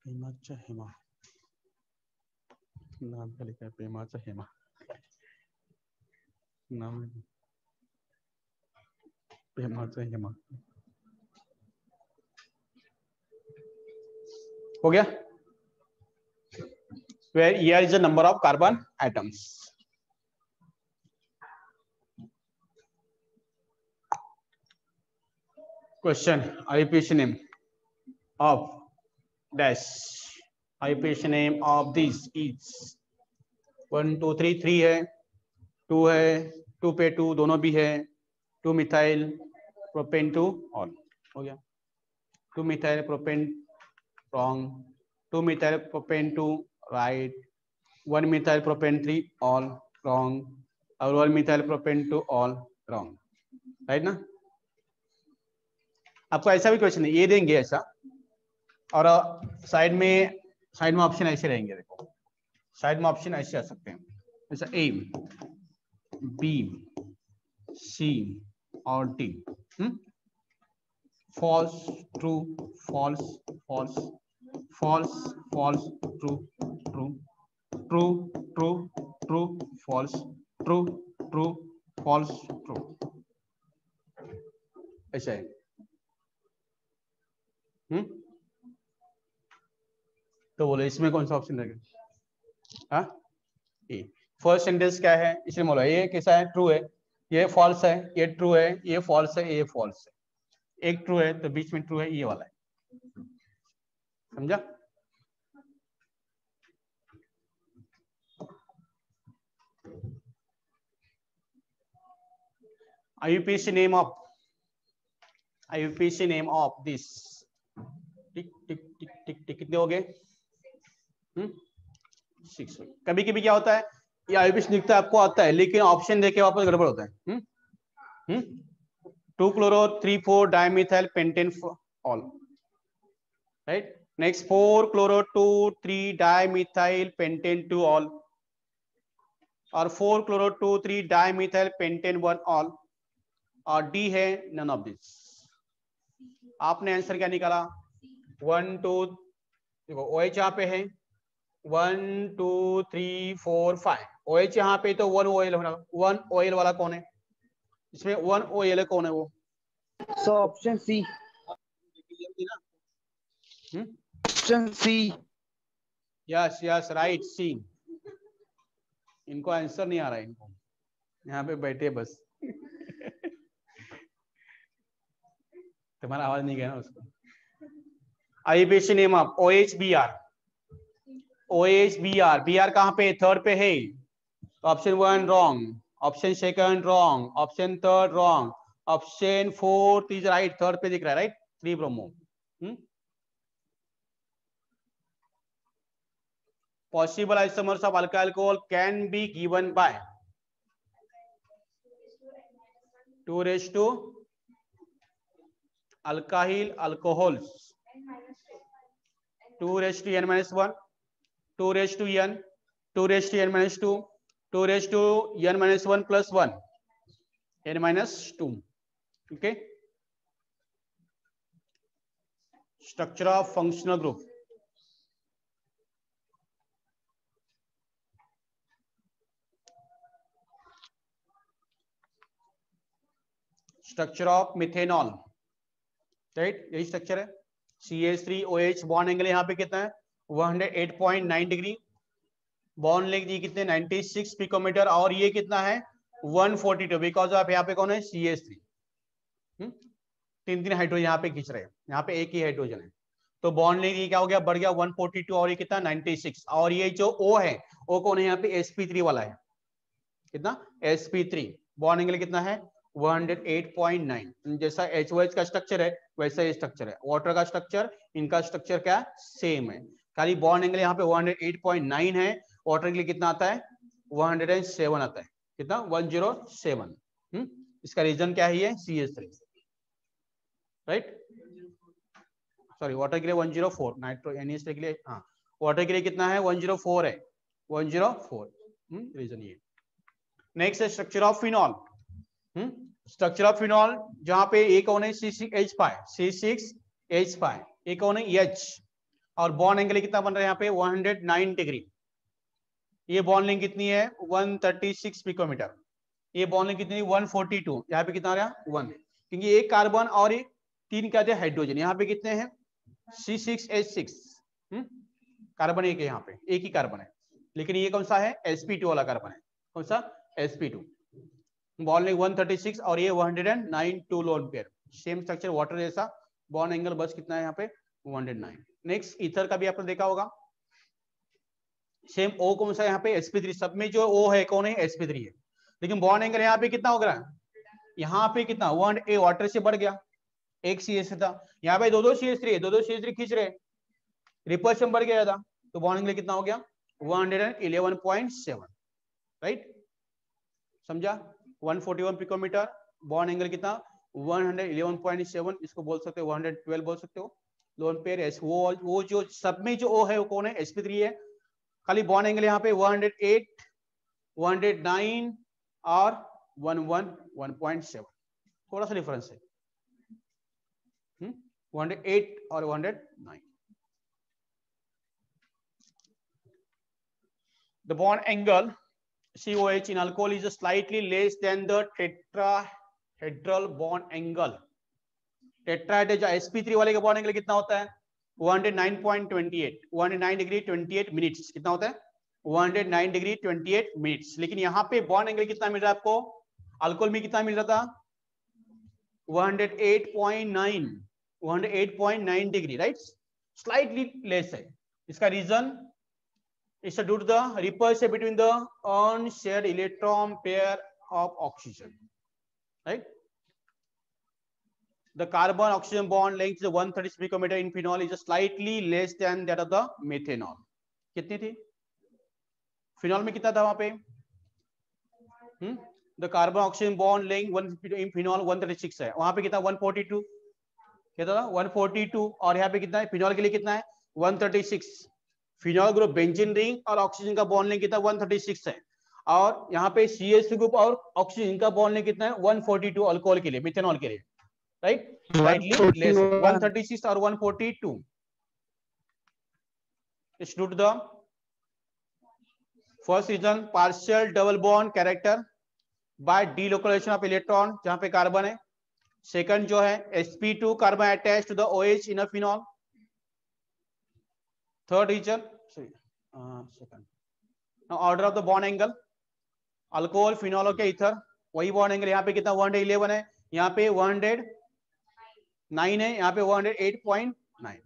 पेमाचा हेमा नाम क्या लिखा है? पेमाचा हेमा नाम पेमाचा हेमा हो गया. Where here is the number of carbon atoms. Question: I U P A C name of dash. I U P A C name of these is one two three three है, two है, two पे two दोनों भी है, two methyl propane two all हो गया. two methyl propane wrong, two methyl propane two right, one methyl propane three all wrong और one methyl propane two all wrong. Right ना? आपको ऐसा भी क्वेश्चन है, ये देंगे ऐसा और साइड में साइड में ऑप्शन ऐसे रहेंगे. देखो साइड में ऑप्शन ऐसे आ सकते हैं, जैसा ए बी सी और D. False true false false false false true true true true true false true true false true. ऐसा है. हम्म तो बोलो इसमें कौन सा ऑप्शन लगेगा? हाँ ए. फर्स्ट सेंटेंस क्या है? इसमें बोलो ये कैसा है? ट्रू है, ये फॉल्स है, ये ट्रू है, ये फॉल्स है, ये फॉल्स है. एक ट्रू है तो बीच में ट्रू है, ये वाला है. समझा? I U P A C name of I U P A C name of this. टिक टिक टिक टिक टिक कितने हो गए? Hmm six. कभी कभी क्या होता है, ये I U P A C लिखता है आपको आता है, लेकिन ऑप्शन देके वापस गड़बड़ होता है. Hmm hmm two chloro three four dimethyl pentane ol right. Next four chloro two three dimethyl pentane two ol और four chloro two three dimethyl pentane one ol और डी है नन ऑफ दिस. आपने आंसर क्या निकाला? वन टू देखो ओ एच यहाँ पे है one two three four five. O H यहाँ पे तो वन ओ एल होना. वन ओ एल वाला कौन है? इसमें वन ओ एल कौन है वो? So option C. Option C. Yes yes right C. इनको आंसर नहीं आ रहा है, इनको यहाँ पे बैठे बस. तुम्हारा आवाज नहीं गया ना उसको. I U P A C name of O H B R. O H B R. B R कहाँ पे? थर्ड पे है. Option one wrong, option second wrong, option third wrong, option fourth is right. Third पे दिख रहा है right. Three bromo. Possible isomers of alkyl alcohol can be given by two raised to alkyl alcohols, two raised to n minus one, two raised to n, two raised to n minus two, two raised to n minus one plus one, n minus two. Okay. Structure of functional group. Structure of methanol right. यही स्ट्रक्चर है. C H three O H. Bond angle यहाँ पे कितना है? One oh eight point nine degree. Bond length ये कितने? ninety-six पिकोमीटर और ये कितना है? one forty-two. बिकॉज ऑफ यहाँ पे कौन है? C H three. तीन तीन हाइड्रोजन यहाँ पे खींच रहे हैं, यहाँ पे एक ही हाइड्रोजन है. तो बॉन्ड लेंथ ये क्या हो गया? बढ़ गया one forty-two और ये कितना? ninety-six. और ये जो O है वो कौन है? यहाँ पे S P three वाला है. कितना? S P three. Bond angle कितना है? one oh eight point nine. जैसा H O H का स्ट्रक्चर है वैसा ये स्ट्रक्चर है. वाटर का स्ट्रक्चर, इनका स्ट्रक्चर क्या सेम है, खाली बॉन्ड एंगल यहाँ पे one oh eight point nine है. वाटर के लिए कितना आता है? one oh seven आता है. कितना? one oh seven. हम्म इसका रीजन क्या है? ये C H three right. Sorry water के लिए one oh four. Nitro N A S के लिए हाँ वाटर के लिए कितना है? one oh four है. one oh four. Hmm reason ये. नेक्स्ट है structure of phenol. Structure of phenol जहां पे एक कौन है? C six H five. C six H five. एक कौन है? H और बॉन्ड एंगल कितना बन रहा है यहाँ पे वन हंड्रेड नाइन डिग्री। ये बॉन्ड लेंथ कितनी है वन थर्टी सिक्स पिकोमीटर। ये बॉन्ड लेंथ कितनी है वन फोर्टी टू। यहाँ पे कितना आ रहा है वन, क्योंकि एक कार्बन और एक तीन क्या थे हाइड्रोजन। यहाँ पे कितने हैं C six H six. Carbon एक है, यहाँ पे एक ही कार्बन है, लेकिन ये कौन सा है एस पी टू वाला कार्बन है। कौन सा S P two. Bond length one thirty six और ये one hundred nine two lone pair. Same structure water जैसा। बॉन्ड एंगल बस कितना है यहाँ पे one hundred nine. Next ether का भी आपने देखा होगा। सेम ओ कौन सा यहाँ पे एस पी थ्री। सब में जो ओ है कौन है एस पी थ्री है, लेकिन बॉन्ड एंगल यहाँ पे कितना हो गया यहाँ पे कितना वन ए वाटर से बढ़ गया, एक सी एस था। यहाँ पे दो दो सी एस थ्री है, दो दो सी एस थ्री खींच रहे, रिपल्शन बढ़ गया था, तो बॉन्ड एंगल कितना हो गया one eleven point seven. Right, समझा। One forty one picometer, bond angle कितना वन इलेवन पॉइंट सेवन। इसको बोल सकते हो वन ट्वेल्व बोल सकते हो। लोन पेयर एस वो वो जो सब में जो ओ है वो कौन है एस पी थ्री है। खाली बॉन्ड एंगल यहाँ पे one hundred eight, one hundred nine और one one one point seven, थोड़ा सा डिफरेंस है। वन हंड्रेड एट और one hundred nine. The bond angle C O H in alcohol is slightly less than the tetrahedral bond angle. Tetrahedral S P three वाले का बॉन्ड एंगल कितना होता है one hundred nine point two eight, one hundred nine degree twenty eight minutes. कितना होता है one hundred nine degree twenty eight minutes. लेकिन यहाँ पे बॉन्ड एंगल कितना मिल रहा है आपको अल्कोहल में कितना मिल रहा था one hundred eight point nine, one hundred eight point nine degree. Right, slightly less है। इसका reason is due to the repulsion between the unshared electron pair of oxygen. Right, the carbon oxygen bond length is one thirty picometer in phenol is slightly less than that of the methanol. कितनी थी फिनॉल में, कितना था वहां पे hmm the carbon oxygen bond length one in phenol one thirty six है, वहां पे कितना वन फोर्टी टू। कितना था वन फोर्टी टू, और यहाँ पे कितना है फिनॉल के लिए कितना है one thirty six. Phenol group benzene ring और ऑक्सीजन का बॉन्ड लेंथ कितना वन थर्टी सिक्स है, और यहाँ पे सी एच ग्रुप और ऑक्सीजन का बॉन्ड लेंथ कितना है वन फोर्टी टू अल्कोहल के लिए, मिथेनॉल के लिए। Right, slightly less one thirty six और one forty two. It's due to the first reason partial double bond character by delocalization of electron, जहां पे कार्बन है। सेकंड जो है S P two carbon attach to the OH in a phenol. Third reason second order of the bond angle alcohol phenol के इथर, वही बॉन्ड एंगल यहाँ पे कितना वन हंड्रेड इलेवन है, यहाँ पे वन हंड्रेड नाइन है, यहाँ पे one hundred eight point nine.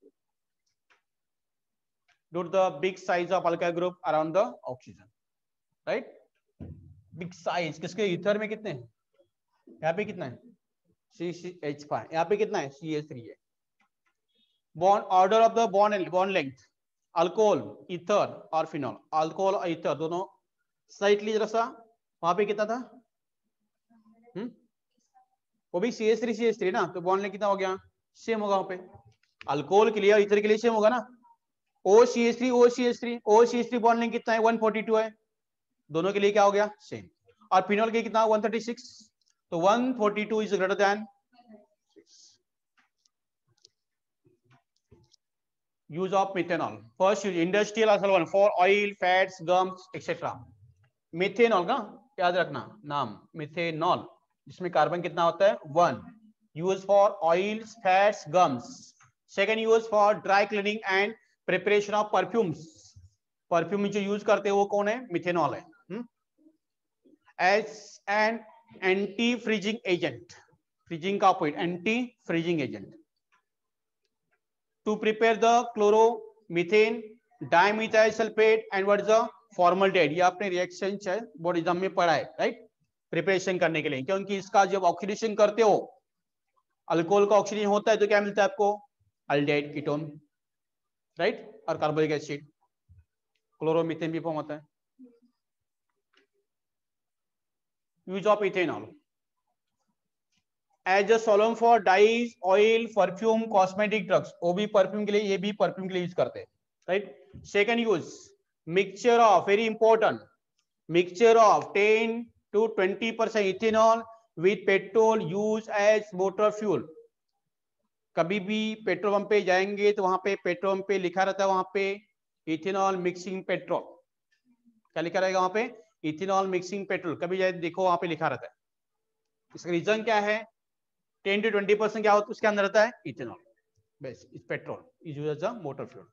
due to the big size of alkyl group around the oxygen. Right, big size किसके इथर में कितने हैं, यहाँ पे कितना है सी सी एच फाइव, यहाँ पे कितना है सी एच थ्री है। Bond order of the bond bond length alcohol ether और फिनॉल, अल्कोहल और इथर दोनों स्लाइटली जरा सा, वहां पे कितना था हम्म वो भी C H three C H three ना, तो बॉन्ड लेंथ कितना हो गया सेम होगा वहां पे। अल्कोहल के लिए और इथर के लिए सेम होगा ना, O C H three O C H three O C H three bond length कितना है वन फोर्टी टू है, दोनों के लिए क्या हो गया सेम। और फिनॉल के कितना वन थर्टी सिक्स, तो one forty two is greater than. Use of methanol first use industrial solvent for oil fats gums etcetera. Methanol का याद रखना नाम मिथेनॉल, जिसमें कार्बन कितना होता है one. Use for oils fats gums. Second use for dry cleaning and preparation of perfumes, perfume जो यूज करते हैं वो कौन है मिथेनॉल है। As an anti freezing agent, freezing का opposite anti freezing agent. To prepare the chloromethane dimethyl sulphate and what is the formaldehyde, ये आपने रिएक्शन बोर्ड एग्जाम में पढ़ा है। राइट, प्रिपरेशन करने के लिए, क्योंकि इसका जब ऑक्सीडेशन करते हो अल्कोहल का ऑक्सीजन होता है तो क्या मिलता है आपको अल्डिहाइड कीटोन। राइट, और कार्बोनिक एसिड क्लोरोमीथेन भी फॉर्म होता है। Use of ethanol as a solvent for dyes oil perfume cosmetic drugs, वो भी परफ्यूम के लिए, ये भी परफ्यूम के लिए यूज करते हैं। Right, second use mixture of, very important, mixture of ten to twenty percent ethanol with petrol use as motor fuel. कभी भी पेट्रोल पंप पे जाएंगे तो वहां पे पेट्रोल पंप पे लिखा रहता है, वहां पे इथेनॉल मिक्सिंग पेट्रोल, क्या लिखा रहेगा वहां पे, इथेनॉल मिक्सिंग पेट्रोल, कभी जाए देखो वहां पे लिखा रहता है। इसका रीजन क्या है, टेन टू ट्वेंटी परसेंट क्या होता है उसके अंदर रहता है इथेनॉल, बस इस petrol is used as a motor fuel.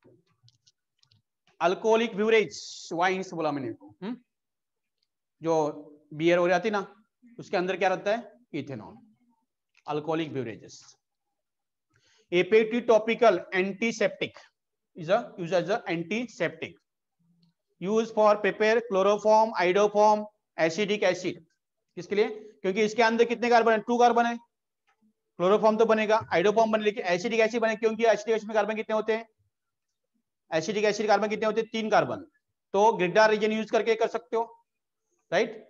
Alcoholic beverage, wines बोला मैंने, हुँ? जो बियर हो जाती ना उसके अंदर क्या रहता है, ethanol, alcoholic beverages. A topical antiseptic is a used as a antiseptic, used for prepare chloroform, iodoform, acidic acid. किसके लिए, क्योंकि इसके अंदर कितने कार्बन है, टू कार्बन है, क्लोरोफॉर्म तो बनेगा, आइडोफॉर्म बने, लेकिन एसिडिक एसिड बने, क्योंकि एसिडिक एसिड में कार्बन कितने होते हैं, एसिडिक एसिड कार्बन कितने होते हैं, तीन कार्बन, तो ग्रिड्डा रीजन यूज करके कर सकते हो, right.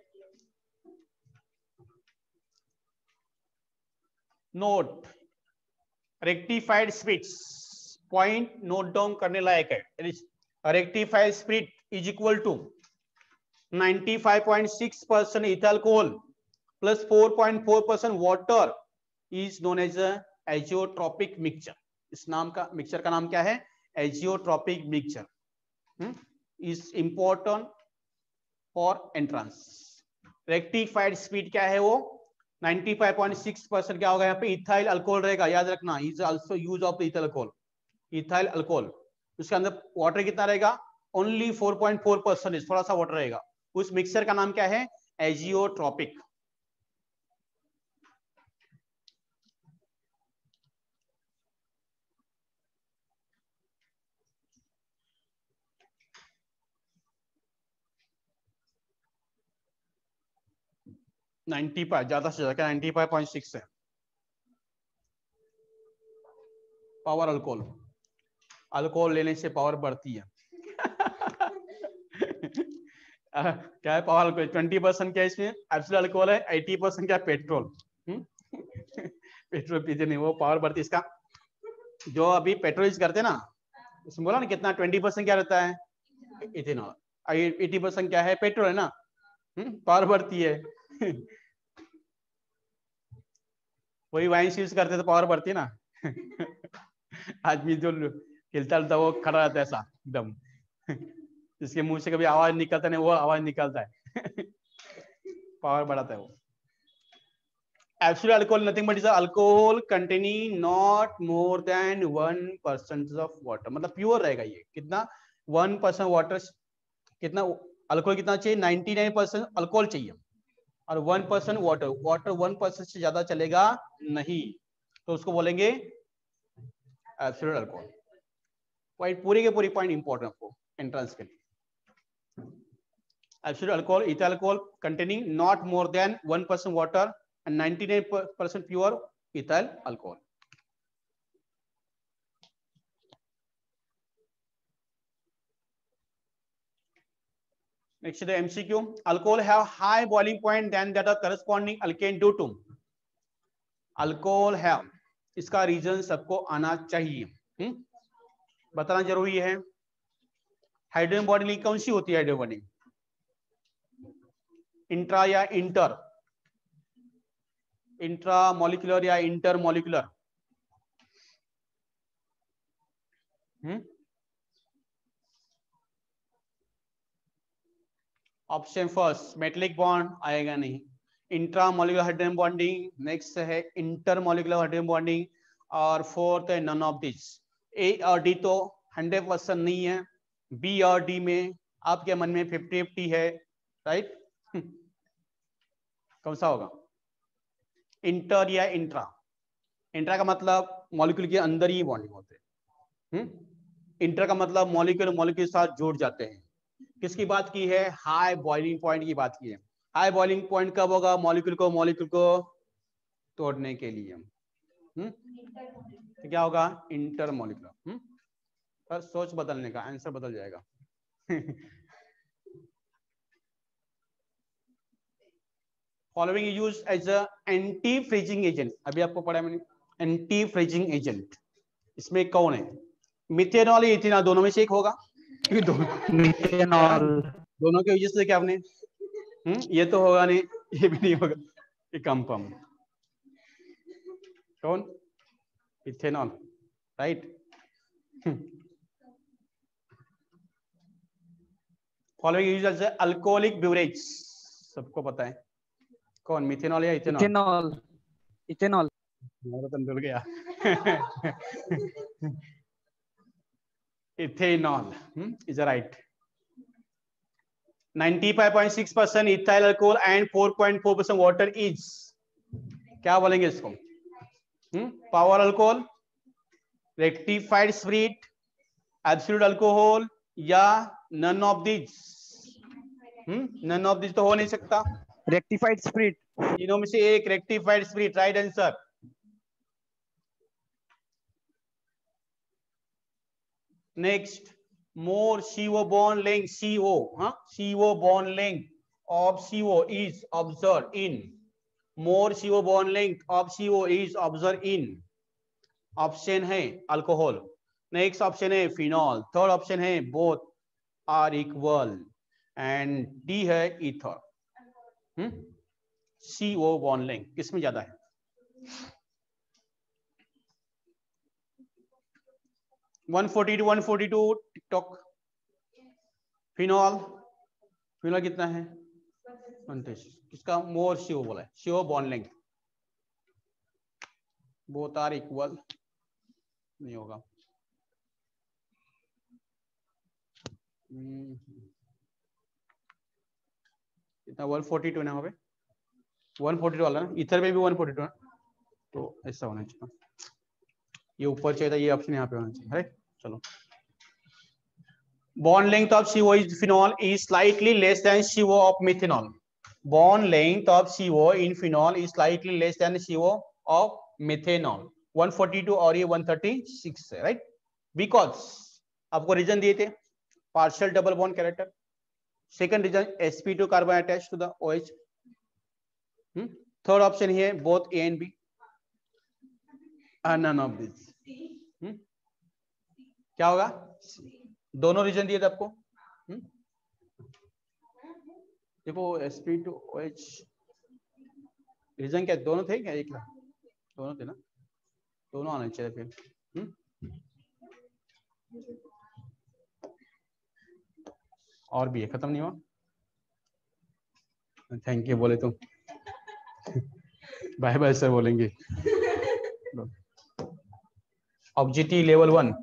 Note, rectified spirits, point note down करने लायक है, rectified spirit is equal to ninety-five point six percent ethyl alcohol plus four point four percent water is known as a azeotropic mixture। इस नाम का मिक्सचर का नाम क्या है, azeotropic mixture, is important for entrance। Rectified speed क्या है वो ninety-five point six percent क्या होगा यहाँ पे, इथाइल अल्कोहल रहेगा, याद रखना, is also use of the ethyl alcohol, ethyl alcohol, उसके अंदर वाटर कितना रहेगा, only four point four percent, थोड़ा सा वाटर रहेगा। उस मिक्सचर का नाम क्या है, एजियोट्रोपिक। नाइन्टी फाइव ज्यादा से ज्यादा, नाइन्टी फाइव पॉइंट सिक्स है पावर अल्कोहल, अल्कोहल लेने से पावर बढ़ती है क्या है पावर अल्कोहल, ट्वेंटी परसेंट क्या है इसमें एब्सोल्यूट अल्कोहल है, एटी परसेंट क्या पेट्रोल, पेट्रोल पीते नहीं वो पावर बढ़ती है इसका। जो अभी पेट्रोल यूज करते ना उसमें बोला ना कितना, ट्वेंटी परसेंट क्या रहता है इथेनॉल, एटी परसेंट क्या है पेट्रोल है ना, पावर बढ़ती है वही वाइन यूज करते तो पावर बढ़ती ना आदमी जो हिलता हिलता वो खड़ा रहता है ऐसा एकदम जिसके मुंह से कभी आवाज निकलता नहीं वो आवाज निकलता है पावर बढ़ाता है वो। Absolute alcohol nothing but is alcohol containing not more than one percent of water, मतलब प्योर रहेगा ये, कितना वन परसेंट वाटर, कितना अल्कोहल कितना चाहिए, नाइन्टी नाइन परसेंट अल्कोहल चाहिए और one percent water, water one percent से ज्यादा चलेगा नहीं, तो उसको बोलेंगे एब्सोल्यूट अल्कोहल। पॉइंट पूरी के पूरी पॉइंट इंपॉर्टेंट आपको एंट्रेंस के लिए। Absolute alcohol, ethyl alcohol containing not more than one percent water and ninety-nine percent pure ethyl alcohol। Next is the M C Q. Alcohol have high boiling point than that of corresponding alkane due to, alcohol have, इसका रीजन सबको आना चाहिए, हुँ? बताना जरूरी है। हाइड्रोजन बॉन्डिंग कौन सी होती है, हाइड्रोजन बॉन्डिंग इंट्रा या इंटर, इंट्रा मॉलिक्यूलर या inter molecular, option first metallic bond आएगा नहीं, intra molecular hydrogen bonding, next है इंटर मॉलिक्यूलर हाइड्रोजन बॉन्डिंग, और फोर्थ है नन ऑफ दिस। ए और डी तो हंड्रेड परसेंट नहीं है, बी और डी में आपके मन में फिफ्टी फिफ्टी है, राइट कौन सा होगा, इंटर या इंट्रा, इंट्रा का मतलब मॉलिक्यूल के अंदर ही बॉन्डिंग होते हैं, इंटर का मतलब मॉलिक्यूल मॉलिक्यूल के साथ जुड़ जाते हैं। किसकी बात की है, हाई बॉइलिंग पॉइंट की बात की है। हाई बॉइलिंग पॉइंट कब होगा, मॉलिक्यूल को मॉलिक्यूल को तोड़ने के लिए, हम्म तो क्या होगा, इंटर मॉलिक्यूलर। पर सोच बदलने का, आंसर बदल जाएगा following use as a anti freezing agent, अभी आपको पढ़ा मैंने एंटी फ्रीजिंग एजेंट, इसमें कौन है, मिथेनॉल या इथेनॉल, दोनों में से एक होगा, मिथेनॉल, दोनों के वजह से क्या आपने, हम्म ये तो होगा नहीं, ये भी नहीं होगा, ये कंपाउंड कौन, ethanol, right. Following use alcoholic beverage, सबको पता है कौन, मिथेनॉल या इथेनॉल? Ethanol, ethanol. मेरा तो भूल गया। Ethanol is right. ninety-five point six percent ethyl alcohol and four point four percent water is, क्या बोलेंगे इसको? Power alcohol, rectified spirit, absolute alcohol या none of this? None of this तो हो नहीं सकता। Rectified spirit. तीनों में से एक, rectified spirit, right answer. Next, more C O bond length, C O, huh? C O bond length of C O is observed in, more C O bond length of C O is observed in, option है अल्कोहल, नेक्स्ट ऑप्शन है फिनॉल, थर्ड ऑप्शन है both are equal, and D है ether. Hmm C O bond length किसमें ज्यादा है? one forty-two one forty-two TikTok. Phenol, phenol कितना है? उनतीस। किसका मोर सीओ बोला है? CO bond length, both are equal नहीं होगा। कितना? one forty-two ना, हो one forty-two वाला ना, इथर में भी one forty-two है, तो ऐसा होना चाहिए, ये ऊपर चाहिए था, ये ऑप्शन यहाँ पे होना चाहिए, राइट। चलो, bond length of C O is phenol is slightly less than C O of methanol. Bond length of C O in phenol is slightly less than C O of methanol. one forty-two और ये one thirty-six है, राइट। बिकॉज आपको रीजन दिए थे, partial double bond character, second reason S P two carbon attach to the OH, third option है both A and B, none of this। क्या होगा? दोनों रीजन दिए थे आपको। हुँ? देखो S P two O H reason क्या दोनों थे क्या? एक था, दोनों थे ना, दोनों आने चाहिए फिर। हुँ? और भी है, खत्म नहीं हुआ। थैंक यू बोले तुम, बाय बाय सर बोलेंगे। Objective level one,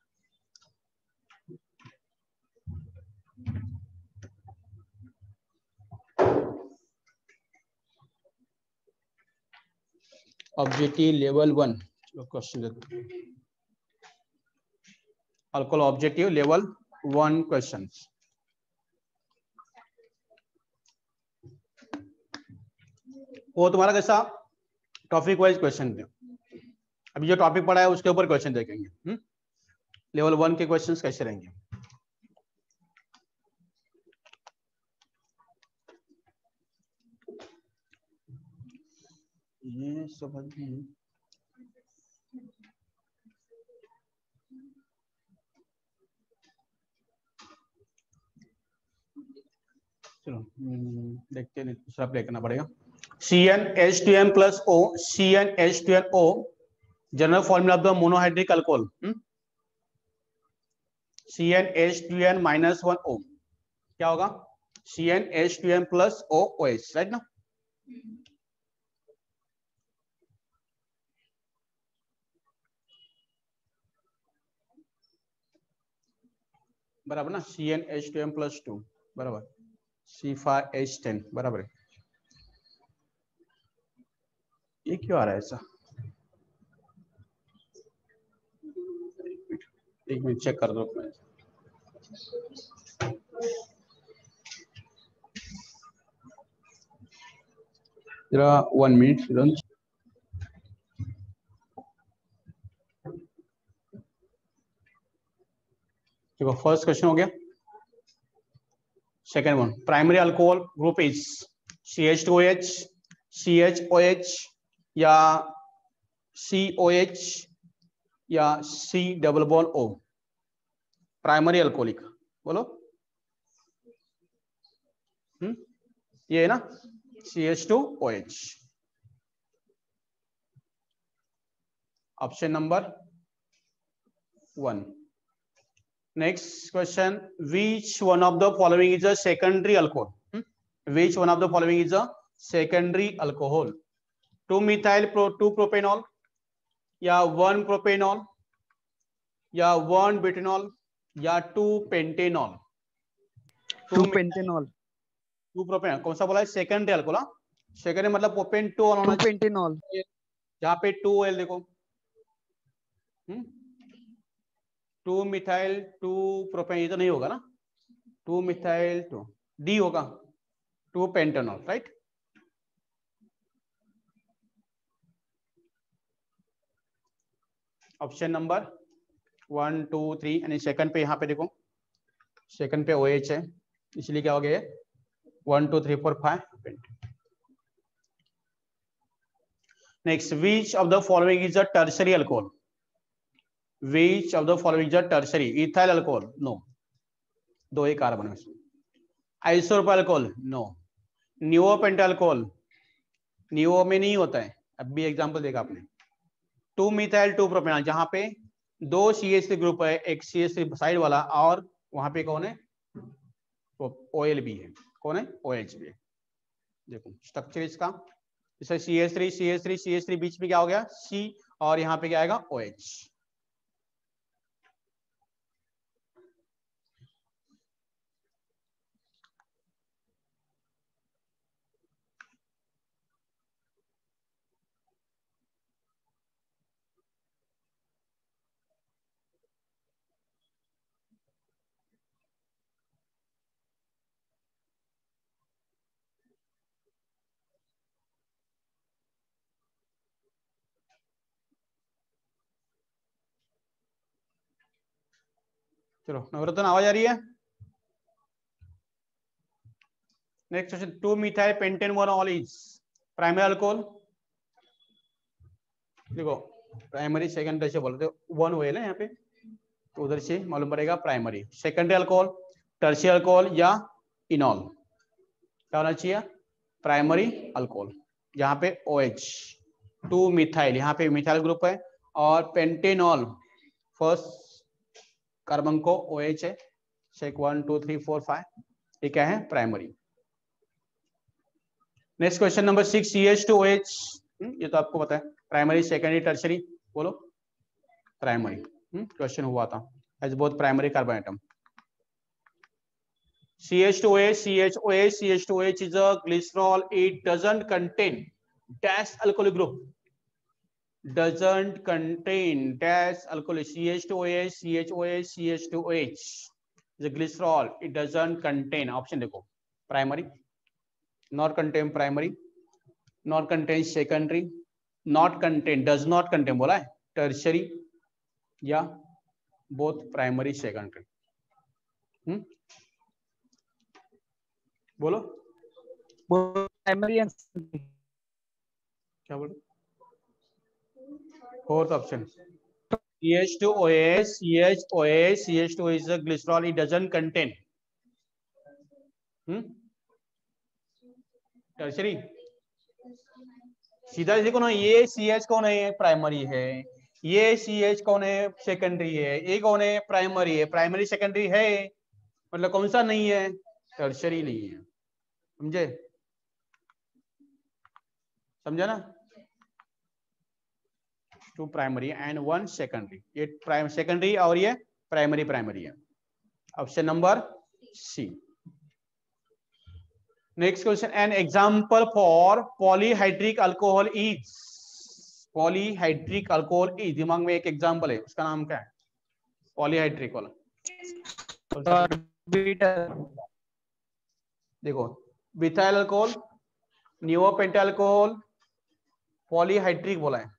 objective level one question देते, alcohol objective level one question. वो तुम्हारा कैसा टॉपिक वाइज क्वेश्चन थे, अभी जो टॉपिक पढ़ा है उसके ऊपर क्वेश्चन देखेंगे। हुँ? लेवल वन के क्वेश्चंस कैसे रहेंगे? ये सब चलो देखते हैं, दूसरा प्ले करना पड़ेगा। C n H two n plus O, C n H two n O, general formula of the monohydric alcohol, C n H two n minus one O, क्या होगा? C n H two n plus O OH, right ना? बराबर ना, C n H two n plus two बराबर C five H ten बराबर है। ये क्यों आ रहा है ऐसा? एक मिनट चेक कर दो। जरा वन मिनट रन। देखो फर्स्ट क्वेश्चन हो गया। Second one, primary alcohol group is C H two O H, C H O H या C O H या C double bond O। Primary alcoholic बोलो। हम्म ये है ना C H two O H। Option number one. Next question, which one of the following is a secondary alcohol? Hmm? Which one of the following is a secondary alcohol? two methyl pro two propanol या one propanol या one butanol या two pentanol? Two pentanol. Two propanol कौन सा बोला है? Secondary alcohol. सेकेंडरी मतलब प्रोपेन टू होना टू पेंटेनॉल. जहाँ पे टू एल देखो, टू मिथाइल टू प्रोपेन, ये तो नहीं होगा ना. टू मिथाइल टू डी होगा, two pentanol, right. Option number one two three. यानी सेकंड पे, यहाँ पे देखो सेकंड पे ओ एच है, इसलिए क्या हो गया one two three four five. Next, which of the following is a tertiary alcohol? Which of the following is a tertiary? Ethyl alcohol, no, दो ही कार्बन है इसमें. Isopropyl alcohol, no. Neopentyl alcohol, neo में नहीं होता है, अब भी एग्जांपल देखा आपने. टू मिथाइल टू प्रोपेनॉल, जहां पे दो सी एच थ्री ग्रुप है, एक सी एच थ्री साइड वाला, और वहां पे कौन है? ओएल भी है. कौन है? ओएच भी है. देखो स्ट्रक्चर इसका, जैसे C H three C H three C H three, बीच में क्या हो गया? सी, और यहाँ पे क्या आएगा? ओएच. चलो नवरत्न, आवाज आ रही है? Next question, two methyl pentane one ol is primary alcohol. देखो प्राइमरी सेकेंडरी से बोलते वन ओएल है यहाँ पे, तो उधर से मालूम पड़ेगा primary. Secondary alcohol, tertiary alcohol या इनॉल, क्या होना चाहिए? Primary alcohol. यहाँ पे OH, टू मिथाइल, यहाँ पे मिथाइल ग्रुप है, और पेंटेनॉल फर्स्ट कार्बन को OH है. Check one two three four five, ये क्या है? Primary. Next question number six, C H two O H, ये तो आपको पता है. प्राइमरी, सेकेंडरी, टर्शरी, बोलो. प्राइमरी. क्वेश्चन हुआ था as both primary carbon atom. C H two O H, C H O H, C H two O H is a glycerol. It doesn't contain dash alcoholic group. Doesn't contain dash alcoholic. C H two O H, C H O H, C H two O H is a glycerol. It doesn't contain. Option देखो, primary, not contain primary, not contain secondary, not contain, does not contain बोला है, tertiary या both primary secondary. हम्म बोलो. प्राइमरी एंड क्या बोलो? Fourth option, C H two O H, C H O H, C H two O H is a glycerol. It doesn't contain. Hmm tertiary. सीधा देखो ना, ये C H कौन है? प्राइमरी है. ये C H कौन है? सेकेंडरी है. ये कौन है? प्राइमरी है. प्राइमरी सेकेंडरी है, मतलब कौन सा नहीं है? टर्शरी नहीं है. समझे? समझा ना? Two primary and one secondary. ये प्राइम सेकेंडरी और ये प्राइमरी प्राइमरी है. Option number C. Next question, an example for polyhydric alcohol is. Polyhydric alcohol is, दिमाग में एक एग्जांपल है, उसका नाम क्या है? पॉलीहाइड्रिक वाला देखो, methyl alcohol, neopentyl alcohol, polyhydric बोला है.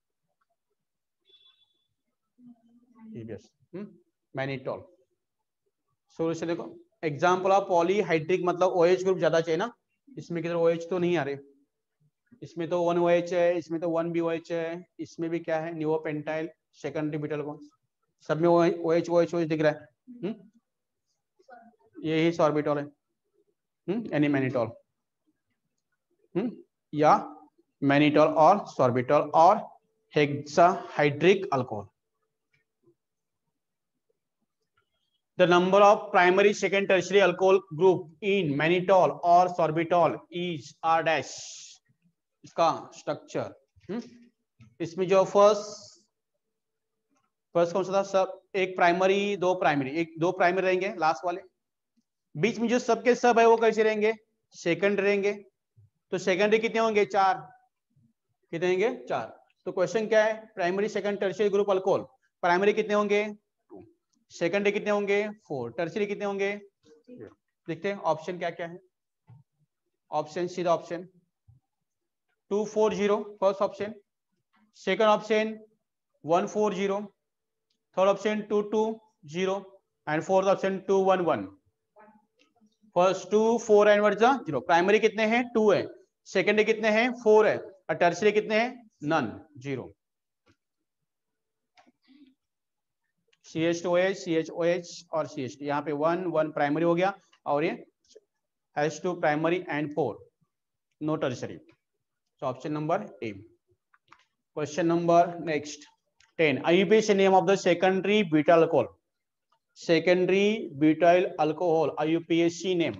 मैनिटॉल. सोल्यूशन देखो, एग्जांपल ऑफ पॉलीहाइड्रिक मतलब OH ग्रुप ज्यादा चाहिए ना, इसमें किधर OH तो नहीं आ रहे. इसमें तो वन OH है, इसमें तो वन भी OH है, इसमें भी क्या है? नियोपेंटाइल, सेकेंडरी ब्यूटाइल को, सब में OH OH OH दिख रहा है. हम्म यही सॉर्बिटॉल है. हम्म यानी मैनिटॉल. हम्म या मैनिटॉल और सॉर्बिटॉल और hexahydric alcohol. The number of primary, second, tertiary alcohol group in mannitol or sorbitol is r dash. इसका स्ट्रक्चर, इसमें जो फर्स्ट फर्स्ट कौन सा था सब, एक प्राइमरी दो प्राइमरी, एक दो प्राइमरी रहेंगे लास्ट वाले, बीच में जो सब के सब है वो कैसे रहेंगे, सेकंड रहेंगे। तो सेकेंडरी कितने होंगे, चार, कितने होंगे, चार। तो क्वेश्चन क्या है, primary second tertiary group alcohol, primary कितने होंगे टू, सेकेंडरी कितने होंगे फोर, टर्शियरी कितने होंगे। देखते हैं ऑप्शन क्या क्या है। ऑप्शन सीधा option two four zero first option, second option one four zero, third option two two zero and fourth option two one one. First two four and word zero. Primary कितने हैं, टू है, सेकेंडरी कितने हैं, फोर है, और टर्शियरी कितने हैं, none, zero. C H two H, C H O H और सी एच टी, यहाँ पे वन वन प्राइमरी हो गया और ये H two primary and four, no tertiary. So option number A. Question number next ten. I U P A C name of the secondary butyl alcohol. Secondary butyl alcohol I U P A C name.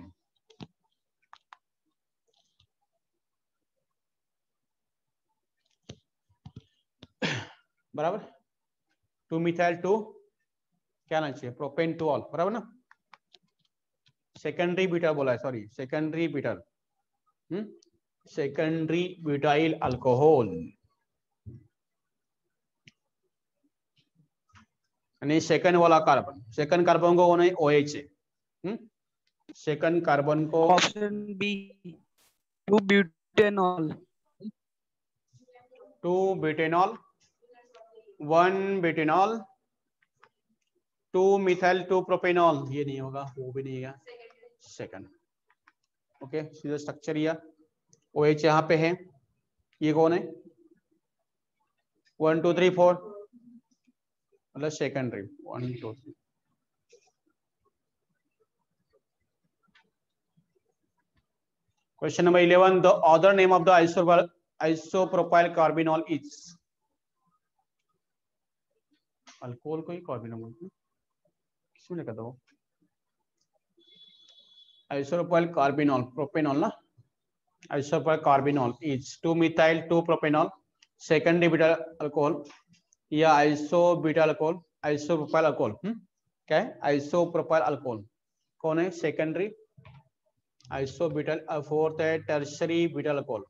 बराबर, टू मिथाइल टू क्या ना चाहिए, प्रोपेन टू ऑल, बराबर ना। सेकेंडरी ब्यूटाइल बोला है, sorry secondary butyl, hmm secondary butyl alcohol यानी सेकंड वाला कार्बन, सेकंड कार्बन को होना है OH है, हम्म सेकंड कार्बन को option B two butanol, two butanol, one butanol, two methyl two propanol, ये नहीं होगा, वो भी नहीं है, सेकंड। ओके, सीधा स्ट्रक्चर या OH यहाँ पे है, ये कौन है, वन टू थ्री फोर, मतलब secondary, one two three. Question number eleven, the other name of the isopropyl carbinol is. Alcohol को ही कार्बिनॉल बोलते हैं, किसमें लिखा था वो, आइसोप्रोपाइल कार्बिनॉल, प्रोपेनॉल ना, isopropyl carbinol is two methyl two propanol, secondary butyl alcohol या isobutyl alcohol, isopropyl alcohol, hmm क्या है, आइसोप्रोपाइल अल्कोहल कौन है, सेकेंडरी आइसोब्यूटाइल, फोर्थ है टर्शियरी ब्यूटाइल अल्कोहल,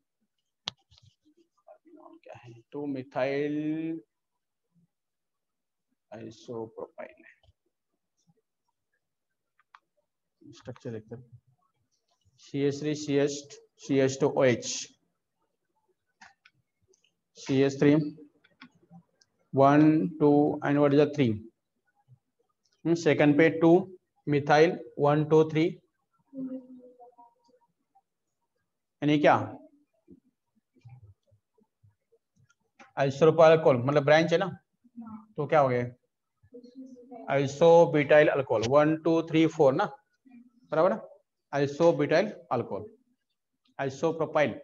क्या है, टू मिथाइल आइसोप्रोपाइल। स्ट्रक्चर देखते हैं, C H three C H C H two O H, C H three one two and what is the three, second पे two methyl one two three, यानी क्या आइसोप्रोपाइल अल्कोहल मतलब ब्रांच है ना, तो क्या हो गया isobutyl alcohol, one two three four ना, बराबर ना, isobutyl alcohol, isopropyl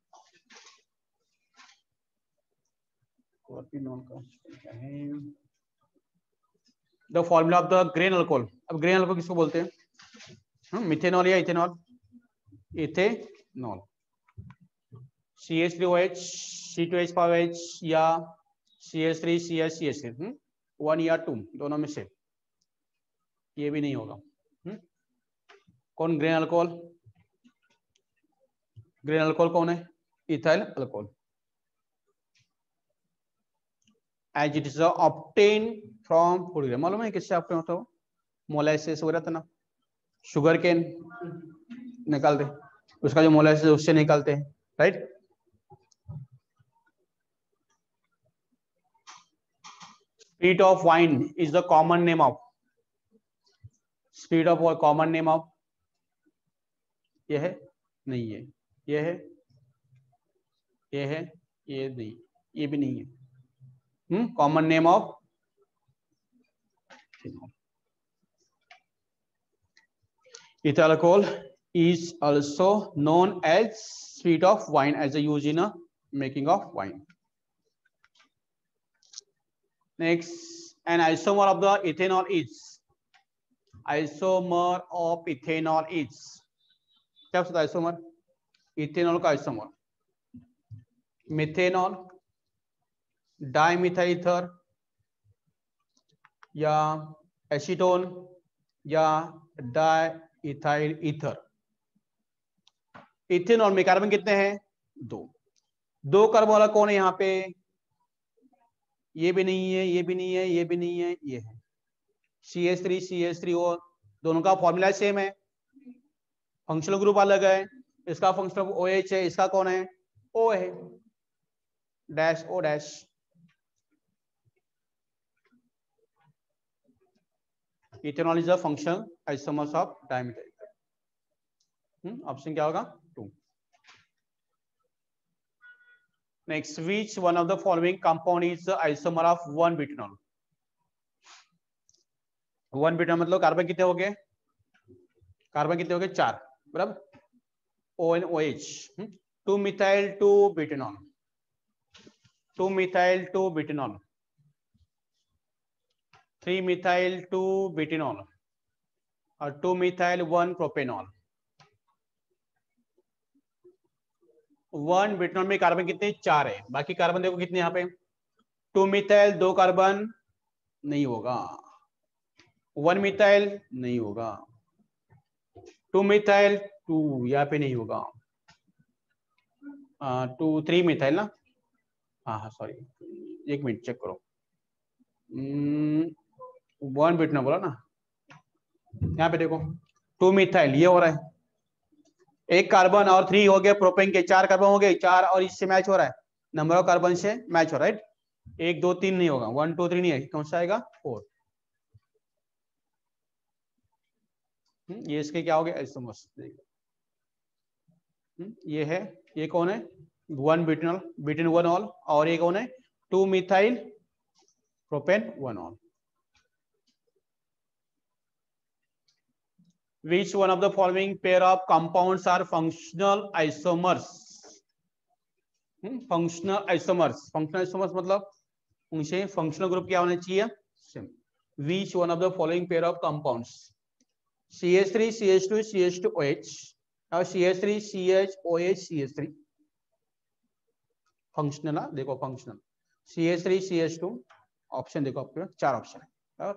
the formula of the grain alcohol. अब ग्रेन अल्कोहल किसको बोलते हैं, मिथेनॉल या ethanol, ethanol, C H three O H, C two H five H या C H three C H C H three, one या टू दोनों में से, ये भी नहीं होगा। हुँ? कौन ग्रेन अल्कोहल, ग्रेन अल्कोहल कौन है, ethyl alcohol, as it is obtain from food grain. मालूम है किससे ऑब्टेन होता है, मोलाइसिस वगैरह था ना, शुगर केन निकालते, उसका जो मोलाइसिस उससे निकालते हैं, right. Spirit of wine is the common name of, spirit of common name of, ये है नहीं है, ये है, ये है, ये नहीं, ये भी नहीं है, hmm common name of ethyl alcohol is also known as spirit of wine as a use in a making of wine. Next, an isomer of the ethanol is isomer of ethanol is क्या होता है isomer? इथेनॉल का isomer मिथेनॉल, डाइमिथाइल ईथर या एसीटोन या डाइइथाइल ईथर। इथेनॉल में कार्बन कितने हैं? दो। दो कार्बन वाला कौन है यहाँ पे? ये भी नहीं है, ये भी नहीं है, ये भी नहीं है, ये है C H three C H three O. दोनों का फॉर्मूला सेम है, फंक्शनल ग्रुप अलग है। इसका फंक्शनल ग्रुप OH है, इसका कौन है? O है, dash O dash. Ethanol is a functional isomers of dimethyl. Option क्या होगा? Two. Next, which one of the following compound is isomer of one butanol? One butanol मतलब कार्बन कितने हो गए? कार्बन कितने हो गए? चार, बराबर। O N O H, two methyl two butanol, two methyl two butanol, three methyl two butanol और two methyl one propanol. One butanol में कार्बन कितने? चार है। बाकी कार्बन देखो कितने यहाँ पे? टू मिथाइल दो कार्बन नहीं होगा, वन मिथाइल नहीं होगा, टू मिथाइल टू यहाँ पे नहीं होगा, टू थ्री मिथाइल ना, हाँ हाँ सॉरी, एक मिनट चेक करो। वन ब्यूटेनॉल बोला ना, यहाँ पे देखो टू मिथाइल ये हो रहा है, एक कार्बन और थ्री हो गए प्रोपेन के, चार कार्बन हो गए, चार और इससे मैच हो रहा है, नंबर ऑफ कार्बन से मैच हो रहा है। एक दो तीन नहीं होगा, वन टू थ्री नहीं है, कौन सा आएगा? फोर। ये इसके क्या हो गया? आइसोमर्स। ये है, ये कौन है? One butanol, butane one ol, और ये कौन है? Two methyl propane one ol. Which one of the following pair of compounds are functional isomers? Functional isomers, functional isomers मतलब उनसे फंक्शनल ग्रुप क्या होना चाहिए? Same. Which one of the following pair of compounds? C H three C H two C H two O H और C H three C H O H C H three। Functional ना, देखो functional C H three C H two, option देखो आपके चार ऑप्शन है।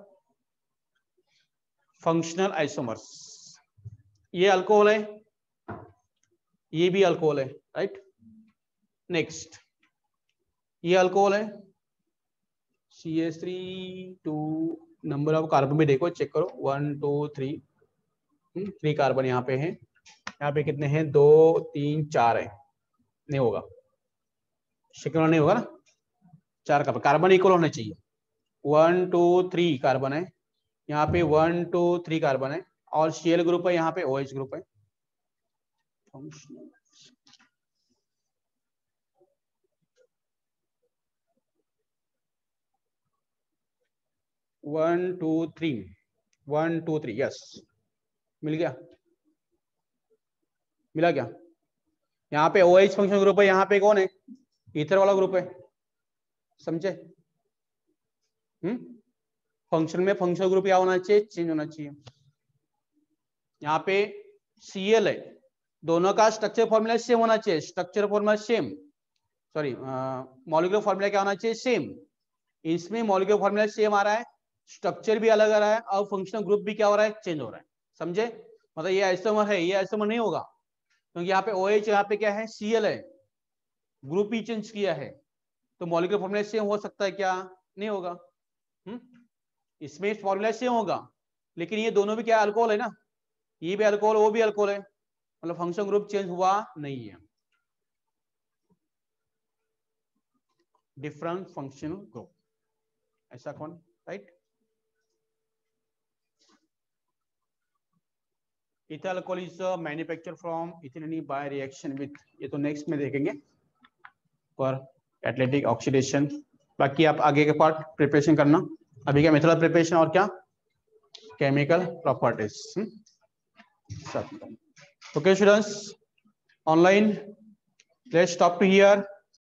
फंक्शनल आइसोमर्स, ये अल्कोहल है, ये भी अल्कोहल है, राइट। नेक्स्ट, ये अल्कोहल है C H three two, number of carbon भी देखो, चेक करो, one two three, three carbon यहाँ पे हैं, यहाँ पे कितने हैं? दो तीन चार है, नहीं होगा, शिकन नहीं होगा ना, चार कार्बन, कार्बन इक्वल होना चाहिए। वन टू थ्री कार्बन है, यहाँ पे वन टू थ्री कार्बन है, और Cl ग्रुप है, यहाँ पे OH ग्रुप है। One two three, one two three, yes, मिल गया, मिला क्या? यहाँ पे OH फंक्शनल ग्रुप है, यहाँ पे कौन है? ईथर वाला ग्रुप है, समझे? हम्म फंक्शन में फंक्शनल ग्रुप क्या होना चाहिए? चेंज होना चाहिए। यहाँ पे Cl है, दोनों का स्ट्रक्चर फॉर्मूला सेम होना चाहिए, structure formula same, sorry molecular formula क्या होना चाहिए? सेम। इसमें मॉलिक्यूलर फॉर्मूला सेम आ रहा है, स्ट्रक्चर भी अलग आ रहा है, और फंक्शनल ग्रुप भी क्या हो रहा है? चेंज हो रहा है, समझे? मतलब ये आइसोमर है, ये आइसोमर नहीं होगा, क्योंकि यहाँ पे OH, यहाँ पे क्या है? Cl है, ग्रुप ही चेंज किया है, तो मॉलिक्यूलर फॉर्मूला सेम हो सकता है क्या? नहीं होगा। हम्म इसमें फॉर्मूला सेम होगा, लेकिन ये दोनों भी क्या अल्कोहल है ना, ये भी अल्कोहल, वो भी अल्कोहल है, मतलब फंक्शन ग्रुप चेंज हुआ नहीं है, डिफरेंट फंक्शनल ग्रुप, ऐसा कौन? Right. Ethyl alcohol is manufacture from ethanol by reaction with, ये तो नेक्स्ट में देखेंगे पर एथलेटिक ऑक्सीडेशन। बाकी आप आगे के पार्ट प्रिपरेशन करना, अभी क्या मेथड प्रिपरेशन और क्या chemical properties. Okay students, online, let's stop to here.